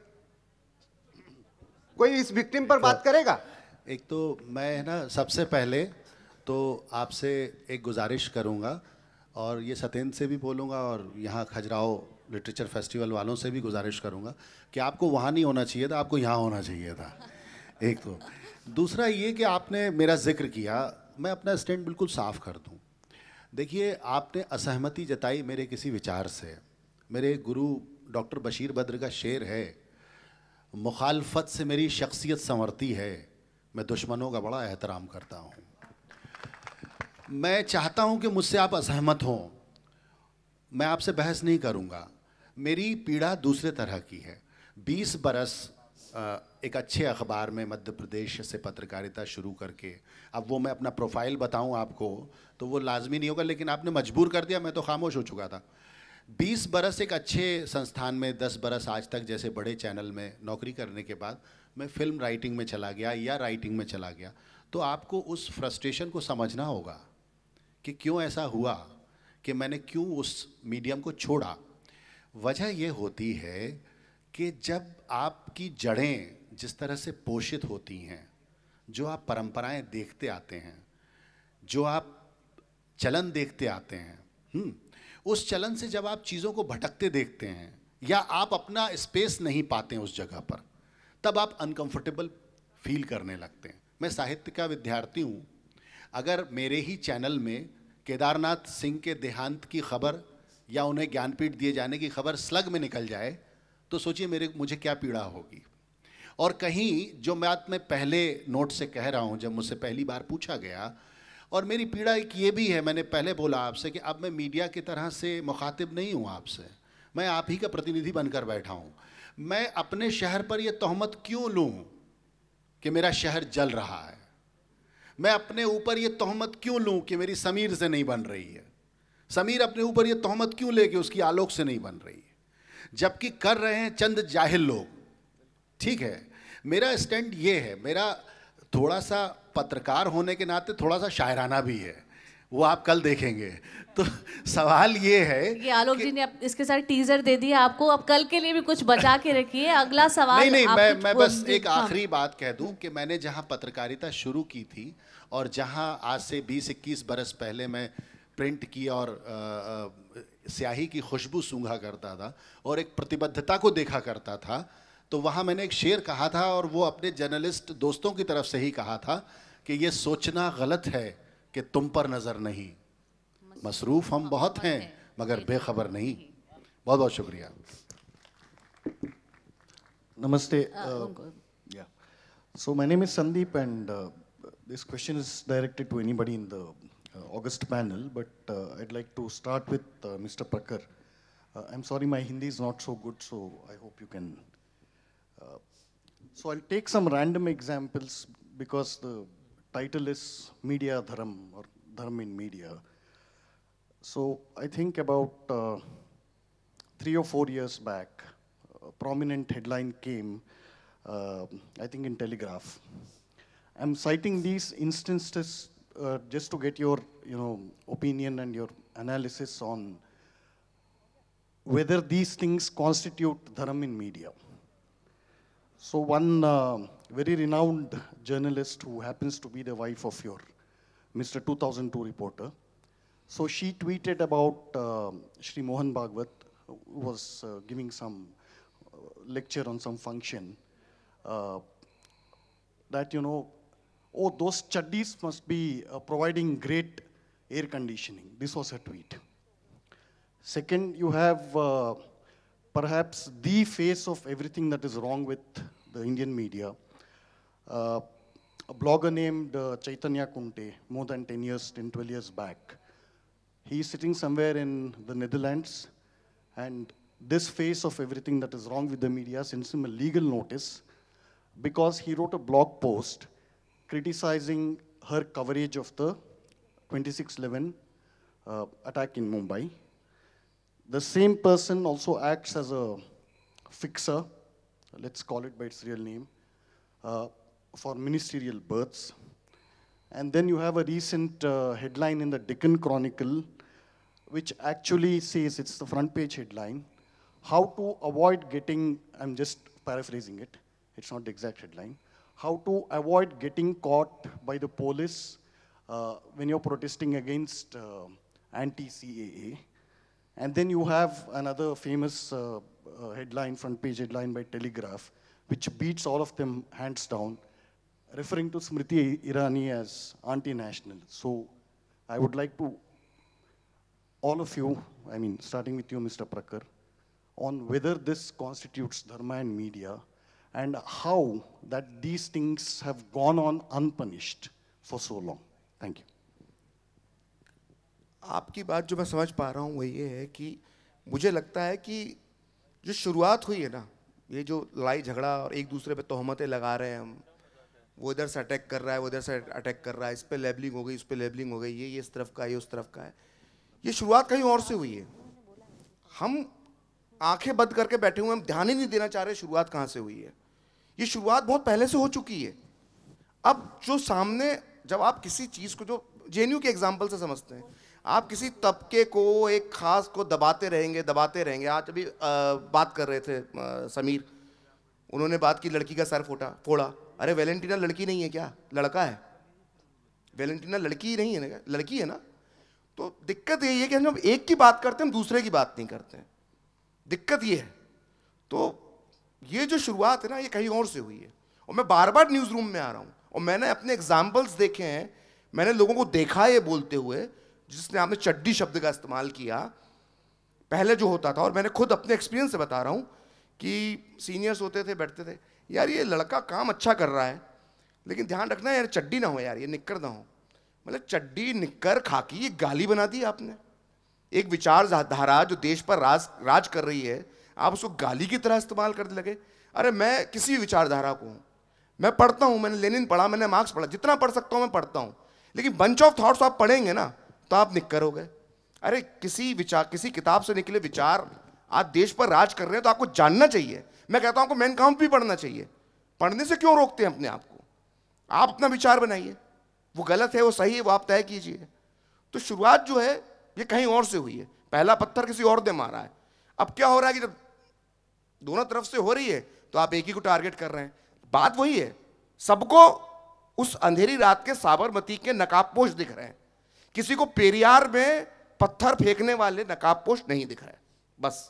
कोई इस विक्टिम पर बात करेगा? एक तो मैं ना सबसे पहले तो आपसे एक गुजारिश करूंगा और ये सत्येंद्र से भी बोलूंगा और यहाँ खजुराहो लिटरेचर फेस्टिवल वालों से भी गुजारिश करूंगा कि आपको वहाँ नहीं होना चाहिए था, आपको यहाँ होना चाहिए था। एक तो दूसरा ये कि आपने मेरा जिक्र किया, मैं अपना स्टैंड बिल्कुल साफ कर दूं। देखिए, आपने असहमति जताई मेरे किसी विचार से। मेरे गुरु डॉक्टर बशीर बद्र का शेर है, मुखालफत से मेरी शख्सियत संवरती है, मैं दुश्मनों का बड़ा एहतराम करता हूँ। मैं चाहता हूँ कि मुझसे आप असहमत हों, मैं आपसे बहस नहीं करूँगा। मेरी पीड़ा दूसरे तरह की है। 20 बरस एक अच्छे अखबार में मध्य प्रदेश से पत्रकारिता शुरू करके, अब वो मैं अपना प्रोफाइल बताऊं आपको तो वो लाजमी नहीं होगा, लेकिन आपने मजबूर कर दिया, मैं तो खामोश हो चुका था। 20 बरस एक अच्छे संस्थान में, 10 बरस आज तक जैसे बड़े चैनल में नौकरी करने के बाद मैं फिल्म राइटिंग में चला गया या राइटिंग में चला गया, तो आपको उस फ्रस्ट्रेशन को समझना होगा कि क्यों ऐसा हुआ, कि मैंने क्यों उस मीडियम को छोड़ा। वजह ये होती है कि जब आपकी जड़ें जिस तरह से पोषित होती हैं, जो आप परंपराएं देखते आते हैं, जो आप चलन देखते आते हैं, उस चलन से जब आप चीज़ों को भटकते देखते हैं या आप अपना स्पेस नहीं पाते हैं उस जगह पर, तब आप अनकंफर्टेबल फील करने लगते हैं। मैं साहित्य का विद्यार्थी हूँ, अगर मेरे ही चैनल में केदारनाथ सिंह के देहांत की खबर या उन्हें ज्ञानपीठ दिए जाने की खबर स्लग में निकल जाए तो सोचिए मुझे क्या पीड़ा होगी। और कहीं जो बात मैं पहले नोट से कह रहा हूँ, जब मुझसे पहली बार पूछा गया, और मेरी पीड़ा एक ये भी है, मैंने पहले बोला आपसे कि अब मैं मीडिया की तरह से मुखातिब नहीं हूँ आपसे, मैं आप ही का प्रतिनिधि बनकर बैठा हूँ। मैं अपने शहर पर यह तोहमत क्यों लूँ कि मेरा शहर जल रहा है? मैं अपने ऊपर यह तोहमत क्यों लूँ कि मेरी समीर से नहीं बन रही है? समीर अपने ऊपर यह तोहमत क्यों ले कि उसकी आलोक से नहीं बन रही है? जबकि कर रहे हैं चंद जाहिल लोग। ठीक है, मेरा स्टैंड ये है, मेरा थोड़ा सा पत्रकार होने के नाते थोड़ा सा शायराना भी है, वो आप कल देखेंगे। तो सवाल ये है कि आलोक जी ने इसके साथ टीजर दे दिया आपको, अब कल के लिए भी कुछ बचा के रखिए। अगला सवाल नहीं, मैं बस एक आखिरी बात कह दूं कि मैंने जहां पत्रकारिता शुरू की थी और जहां आज से 20-21 बरस पहले मैं प्रिंट की और स्याही की खुशबू सूंघा करता था और एक प्रतिबद्धता को देखा करता था, तो वहाँ मैंने एक शेर कहा था और वो अपने जर्नलिस्ट दोस्तों की तरफ से ही कहा था कि ये सोचना गलत है कि तुम पर नज़र नहीं, मसरूफ़ हम बहुत हैं मगर बेखबर नहीं। बहुत बहुत शुक्रिया। Namaste. Yeah. So my name is Sandeep and this question is directed to anybody in the August panel, but I'd like to start with Mr. Prakhar. I'm sorry, my Hindi is not so good, so I hope you can. So I'll take some random examples because the title is Media Dharm or Dharm in Media. So I think about 3 or 4 years back, a prominent headline came, I think in Telegraph. I'm citing these instances just to get your opinion and your analysis on whether these things constitute dharm in media. So one very renowned journalist who happens to be the wife of your Mr. 2002 reporter, so she tweeted about Shri Mohan Bhagwat, who was giving some lecture on some function, that oh, those chaddis must be providing great air conditioning. This was her tweet. Second, you have perhaps the face of everything that is wrong with the Indian media. A blogger named Chaitanya Kunte, more than 10 years, 10, 12 years back. He is sitting somewhere in the Netherlands, and this face of everything that is wrong with the media sends him a legal notice because he wrote a blog post criticizing her coverage of the 26/11 attack in Mumbai. The same person also acts as a fixer, let's call it by its real name, for ministerial births. And then you have a recent headline in the Deccan Chronicle, which actually says, it's the front page headline, how to avoid getting, I'm just paraphrasing it, it's not the exact headline, how to avoid getting caught by the police when you're protesting against anti-CAA. And then you have another famous headline, front page headline by Telegraph, which beats all of them hands down, referring to Smriti Irani as anti-national. So I would like to all of you, I mean, starting with you, Mr. Prakhar, on whether this constitutes dharma and media, and how that these things have gone on unpunished for so long. Thank you. आपकी बात जो मैं समझ पा रहा हूँ वो ये है कि मुझे लगता है कि जो शुरुआत हुई है ना, ये जो लड़ाई झगड़ा और एक दूसरे पे तोहमतें लगा रहे हैं हम, वो इधर से अटैक कर रहा है, वो इधर से अटैक कर रहा है, इस पे लेबलिंग हो गई, उस पे लेबलिंग हो गई, ये इस तरफ का है, ये उस तरफ का है, ये शुरुआत कहीं और से हुई है। हम आंखें बंद करके बैठे हुए, हम ध्यान ही नहीं देना चाह रहे शुरुआत कहाँ से हुई है। ये शुरुआत बहुत पहले से हो चुकी है। अब जो सामने, जब आप किसी चीज़ को, जो जेएनयू के एग्जाम्पल से समझते हैं, आप किसी तबके को, एक खास को दबाते रहेंगे। आज अभी बात कर रहे थे समीर, उन्होंने बात की लड़की का सर फोड़ा। अरे वैलेंटीना लड़की नहीं है क्या, लड़का है। वैलेंटीना लड़की ही नहीं है ना, लड़की है ना। तो दिक्कत यही है कि हम एक की बात करते हैं, हम दूसरे की बात नहीं करते हैं। दिक्कत ये है। तो ये जो शुरुआत है ना, ये कहीं और से हुई है। और मैं बार बार न्यूज़ रूम में आ रहा हूँ और मैंने अपने एग्जाम्पल्स देखे हैं, मैंने लोगों को देखा है ये बोलते हुए, जिसने आपने चड्डी शब्द का इस्तेमाल किया पहले जो होता था। और मैंने खुद अपने एक्सपीरियंस से बता रहा हूँ कि सीनियर्स होते थे, बैठते थे, यार ये लड़का काम अच्छा कर रहा है, लेकिन ध्यान रखना यार चड्डी ना हो, यार ये निक्कर ना हो। मतलब चड्डी, निक्कर, खाकी, ये गाली बना दी आपने। एक विचारधारा जो देश पर राज कर रही है, आप उसको गाली की तरह इस्तेमाल करने लगे। अरे मैं किसी भी विचारधारा को हूँ, मैं पढ़ता हूँ, मैंने लेनिन पढ़ा, मैंने मार्क्स पढ़ा, जितना पढ़ सकता हूँ मैं पढ़ता हूँ, लेकिन बंच ऑफ थॉट्स आप पढ़ेंगे ना तो आप निक्कर हो गए। अरे किसी किताब से निकले विचार आज देश पर राज कर रहे हैं तो आपको जानना चाहिए। मैं कहता हूं आपको मेन काउंट भी पढ़ना चाहिए। पढ़ने से क्यों रोकते हैं अपने आप को? आप अपना विचार बनाइए, वो गलत है, वो सही है, वो आप तय कीजिए। तो शुरुआत जो है ये कहीं और से हुई है। पहला पत्थर किसी और ने मारा है। अब क्या हो रहा है कि जब दोनों तरफ से हो रही है तो आप एक ही को टारगेट कर रहे हैं। बात वही है, सबको उस अंधेरी रात के साबरमती के नकाबपोश दिख रहे हैं, किसी को पेरियार में पत्थर फेंकने वाले नकाबपोश नहीं दिख रहे। बस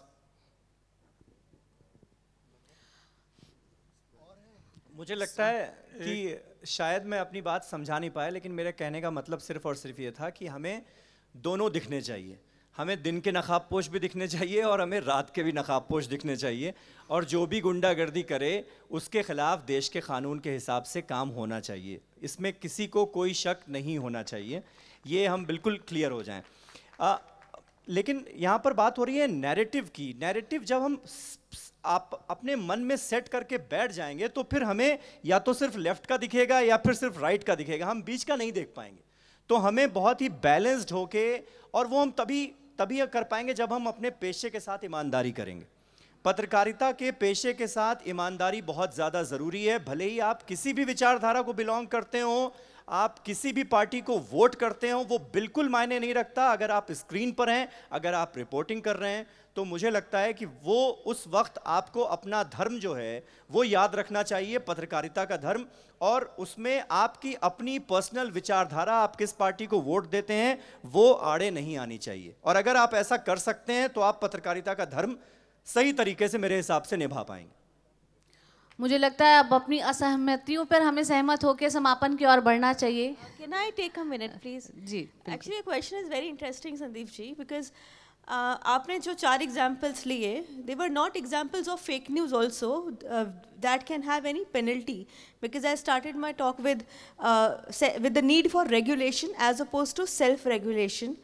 मुझे लगता है कि शायद मैं अपनी बात समझा नहीं पाया, लेकिन मेरे कहने का मतलब सिर्फ और सिर्फ ये था कि हमें दोनों दिखने चाहिए। हमें दिन के नकाबपोश भी दिखने चाहिए और हमें रात के भी नकाबपोश दिखने चाहिए। और जो भी गुंडागर्दी करे उसके खिलाफ देश के कानून के हिसाब से काम होना चाहिए, इसमें किसी को कोई शक नहीं होना चाहिए। ये हम बिल्कुल क्लियर हो जाएं। लेकिन यहाँ पर बात हो रही है नैरेटिव की। नैरेटिव जब हम आप अपने मन में सेट करके बैठ जाएंगे तो फिर हमें या तो सिर्फ लेफ्ट का दिखेगा या फिर सिर्फ राइट का दिखेगा, हम बीच का नहीं देख पाएंगे। तो हमें बहुत ही बैलेंस्ड होके, और वो हम तभी कर पाएंगे जब हम अपने पेशे के साथ ईमानदारी करेंगे। पत्रकारिता के पेशे के साथ ईमानदारी बहुत ज़्यादा ज़रूरी है। भले ही आप किसी भी विचारधारा को बिलोंग करते हो, आप किसी भी पार्टी को वोट करते हो, वो बिल्कुल मायने नहीं रखता। अगर आप स्क्रीन पर हैं, अगर आप रिपोर्टिंग कर रहे हैं, तो मुझे लगता है कि वो उस वक्त आपको अपना धर्म जो है वो याद रखना चाहिए, पत्रकारिता का धर्म। और उसमें आपकी अपनी पर्सनल विचारधारा, आप किस पार्टी को वोट देते हैं, वो आड़े नहीं आनी चाहिए। और अगर आप ऐसा कर सकते हैं तो आप पत्रकारिता का धर्म सही तरीके से मेरे हिसाब से निभा पाएंगे। मुझे लगता है अब अपनी असहमतियों पर हमें सहमत होकर समापन की ओर बढ़ना चाहिए। Can I take a minute, please? Ji. Actually, the question is very interesting, Sandeep ji, because आपने जो 4 examples लिए, they were not examples of fake news also that can have any penalty, because I started my talk with the need for regulation as opposed to self-regulation.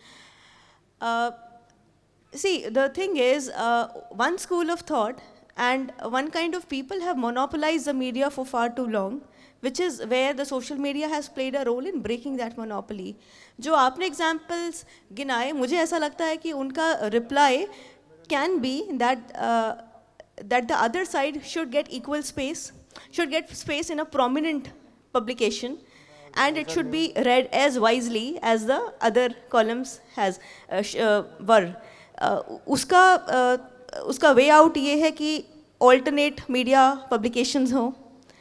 See, the thing is, one school of thought and one kind of people have monopolized the media for far too long, which is where the social media has played a role in breaking that monopoly. जो आपने examples गिनाए, मुझे ऐसा लगता है कि उनका reply can be that the other side should get equal space, should get space in a prominent publication, and it should be read as wisely as the other columns were. उसका वे आउट ये है कि ऑल्टरनेट मीडिया पब्लिकेशंस हों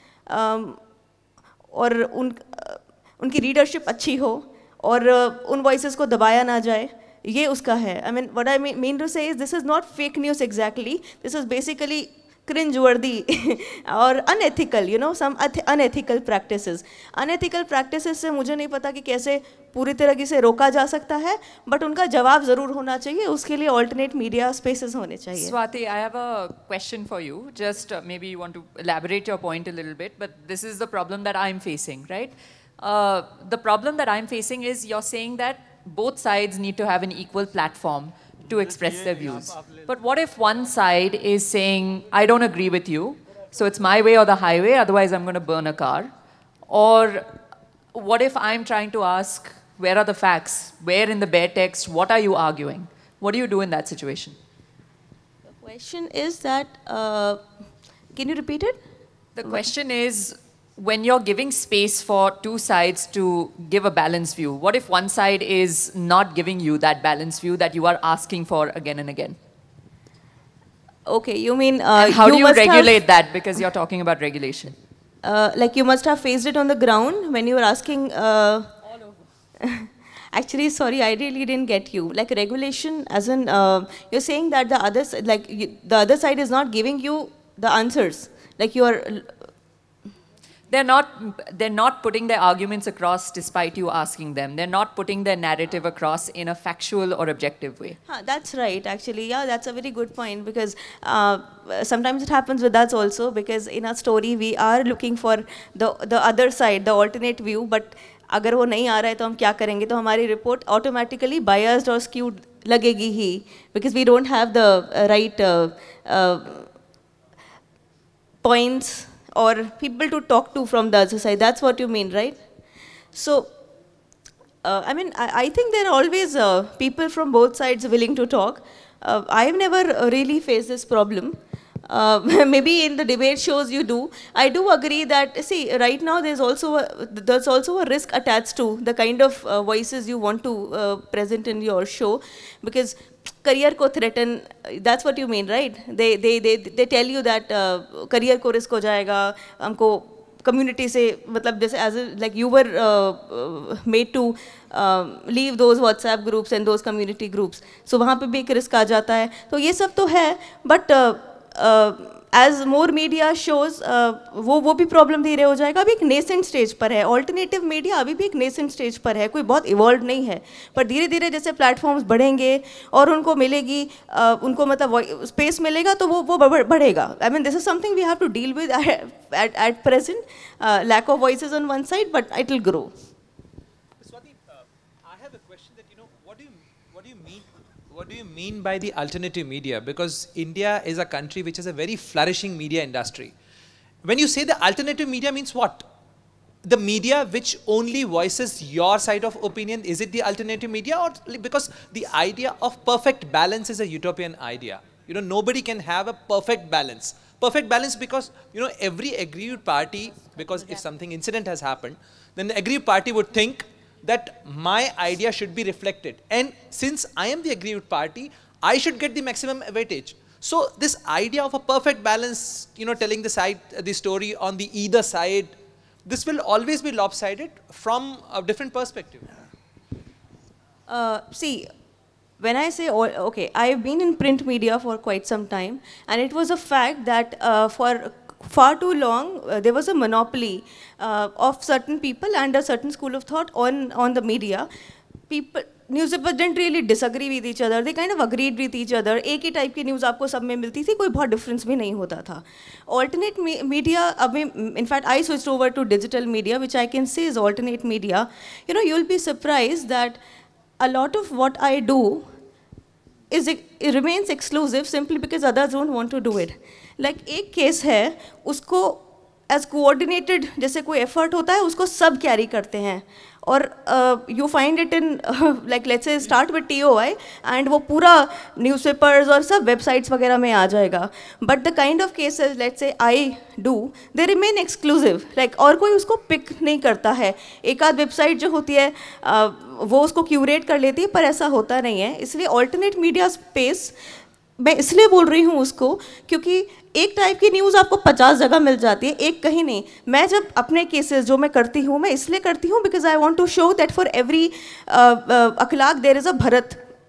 और उनकी रीडरशिप अच्छी हो और उन वॉइसेस को दबाया ना जाए, ये उसका है। I mean, what I mean to say is this is not fake news exactly. This is basically cringe-worthy और unethical, you know, some unethical practices. Unethical practices से मुझे नहीं पता कि कैसे पूरी तरीके से रोका जा सकता है, but उनका जवाब ज़रूर होना चाहिए, उसके लिए alternate media spaces होने चाहिए. Swati, I have a question for you. Just maybe you want to elaborate your point a little bit, but this is the problem that I'm facing, right? The problem that I'm facing is you're saying that both sides need to have an equal platform to express their views. But what if one side is saying, I don't agree with you, so it's my way or the highway, otherwise I'm going to burn a car? Or what if I'm trying to ask, where are the facts? Where in the bare text, what are you arguing? What do you do in that situation? The question is that, can you repeat it? The question is, when you're giving space for two sides to give a balanced view, what if one side is not giving you that balanced view that you are asking for again and again? Okay, you mean... how do you regulate that? Because you're talking about regulation. Like you must have faced it on the ground when you were asking... All over. Actually, sorry, I really didn't get you. Like regulation, as in, you're saying that the other side is not giving you the answers. Like you are... They're not putting their arguments across despite you asking them. They're not putting their narrative across in a factual or objective way. That's right, actually. Yeah, that's a very good point, because sometimes it happens with us also, because in our story we are looking for the other side, the alternate view, but अगर वो नहीं आ रहा है तो हम क्या करेंगे? तो हमारी report automatically biased or skewed लगेगी ही, because we don't have the right points or people to talk to from the other side. That's what you mean, right? So, I mean, I think there are always people from both sides willing to talk. I've never really faced this problem. Maybe in the debate shows you do. I do agree that, see, right now there's also a risk attached to the kind of voices you want to present in your show, because career ko threaten, that's what you mean, right? They tell you that career ko risk ho jayega, humko community se, matlab jaise as like you were made to leave those WhatsApp groups and those community groups. So wahan pe bhi ek risk aa jata hai. So ye sab to hai, but as more media shows, वो भी problem धीरे हो जाएगा. अभी एक nascent stage पर है. Alternative media अभी भी एक nascent stage पर है. कोई बहुत evolved नहीं है. पर धीरे धीरे जैसे platforms बढ़ेंगे और उनको मिलेगी, उनको मतलब space मिलेगा तो वो बढ़ेगा. I mean, this is something we have to deal with at present. Lack of voices on one side, but it will grow. Swati, I have a question that, you know, what do you mean by the alternative media? Because India is a country which has a very flourishing media industry. When you say the alternative media means what? The media which only voices your side of opinion, is it the alternative media? Or because the idea of perfect balance is a utopian idea. You know, nobody can have a perfect balance. Perfect balance because, you know, every aggrieved party, because if something incident has happened, then the aggrieved party would think that my idea should be reflected. And since I am the aggrieved party, I should get the maximum advantage. So this idea of a perfect balance, you know, telling the story on the either side, this will always be lopsided from a different perspective. See, when I say, okay, I've been in print media for quite some time, and it was a fact that for far too long, there was a monopoly of certain people and a certain school of thought on the media. Newspapers didn't really disagree with each other. They kind of agreed with each other. एक ही type की news आपको सब में मिलती थी, कोई बहुत difference भी नहीं होता था. Alternate media, in fact, I switched over to digital media, which I can say is alternate media. You know, you'll be surprised that a lot of what I do it remains exclusive simply because others don't want to do it. Like एक case है, उसको as coordinated जैसे कोई effort होता है, उसको सब carry करते हैं. और you find it in like let's say start with TOI and वो पूरा newspapers और सब websites वगैरह में आ जाएगा. But the kind of cases let's say I do, they remain exclusive. Like और कोई उसको pick नहीं करता है. एक आध website जो होती है वो उसको curate कर लेती है, पर ऐसा होता नहीं है. इसलिए alternate media space मैं इसलिए बोल रही हूँ उसको क्योंकि एक टाइप की न्यूज़ आपको 50 जगह मिल जाती है, एक कहीं नहीं. मैं जब अपने केसेस जो मैं करती हूँ, मैं इसलिए करती हूँ because I want to show that for every Akhlaq there is a Bharat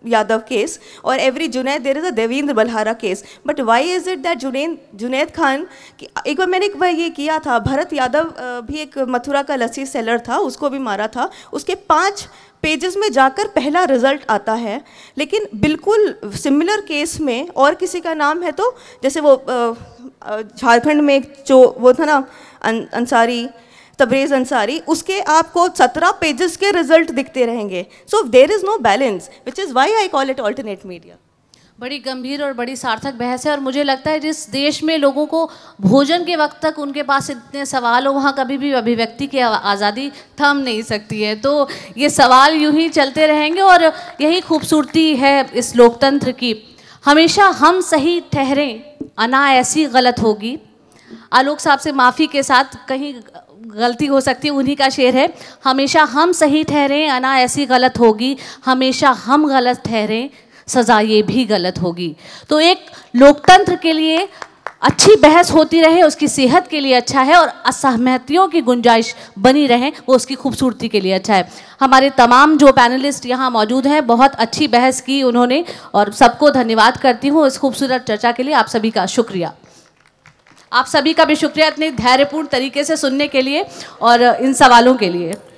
Yadav case, or every Junaid there is a Devendra Balhara case. But why is it that Junaid Khan, एक बार मैंने एक बार ये किया था, भरत यादव भी एक मथुरा का लस्सी सेलर था, उसको भी मारा था, उसके 5 पेजेस में जाकर पहला रिजल्ट आता है, लेकिन बिल्कुल सिमिलर केस में और किसी का नाम है तो जैसे वो झारखंड में जो वो था ना अंसारी, तबरेज़ अंसारी, उसके आपको 17 पेजेस के रिजल्ट दिखते रहेंगे. So there is no balance, which is why I call it alternate media. बड़ी गंभीर और बड़ी सार्थक बहस है, और मुझे लगता है जिस देश में लोगों को भोजन के वक्त तक उनके पास इतने सवाल हो, वहाँ कभी भी अभिव्यक्ति की आज़ादी थम नहीं सकती है. तो ये सवाल यूं ही चलते रहेंगे, और यही खूबसूरती है इस लोकतंत्र की. हमेशा हम सही ठहरें, अना ऐसी गलत होगी. आलोक साहब से माफ़ी के साथ कहीं गलती हो सकती है, उन्हीं का शेर है, हमेशा हम सही ठहरें, अना ऐसी गलत होगी, हमेशा हम गलत ठहरें, सज़ा ये भी गलत होगी. तो एक लोकतंत्र के लिए अच्छी बहस होती रहे, उसकी सेहत के लिए अच्छा है, और असहमतियों की गुंजाइश बनी रहे, वो उसकी खूबसूरती के लिए अच्छा है. हमारे तमाम जो पैनलिस्ट यहाँ मौजूद हैं, बहुत अच्छी बहस की उन्होंने, और सबको धन्यवाद करती हूँ इस खूबसूरत चर्चा के लिए. आप सभी का शुक्रिया. आप सभी का भी शुक्रिया इतने धैर्यपूर्ण तरीके से सुनने के लिए और इन सवालों के लिए.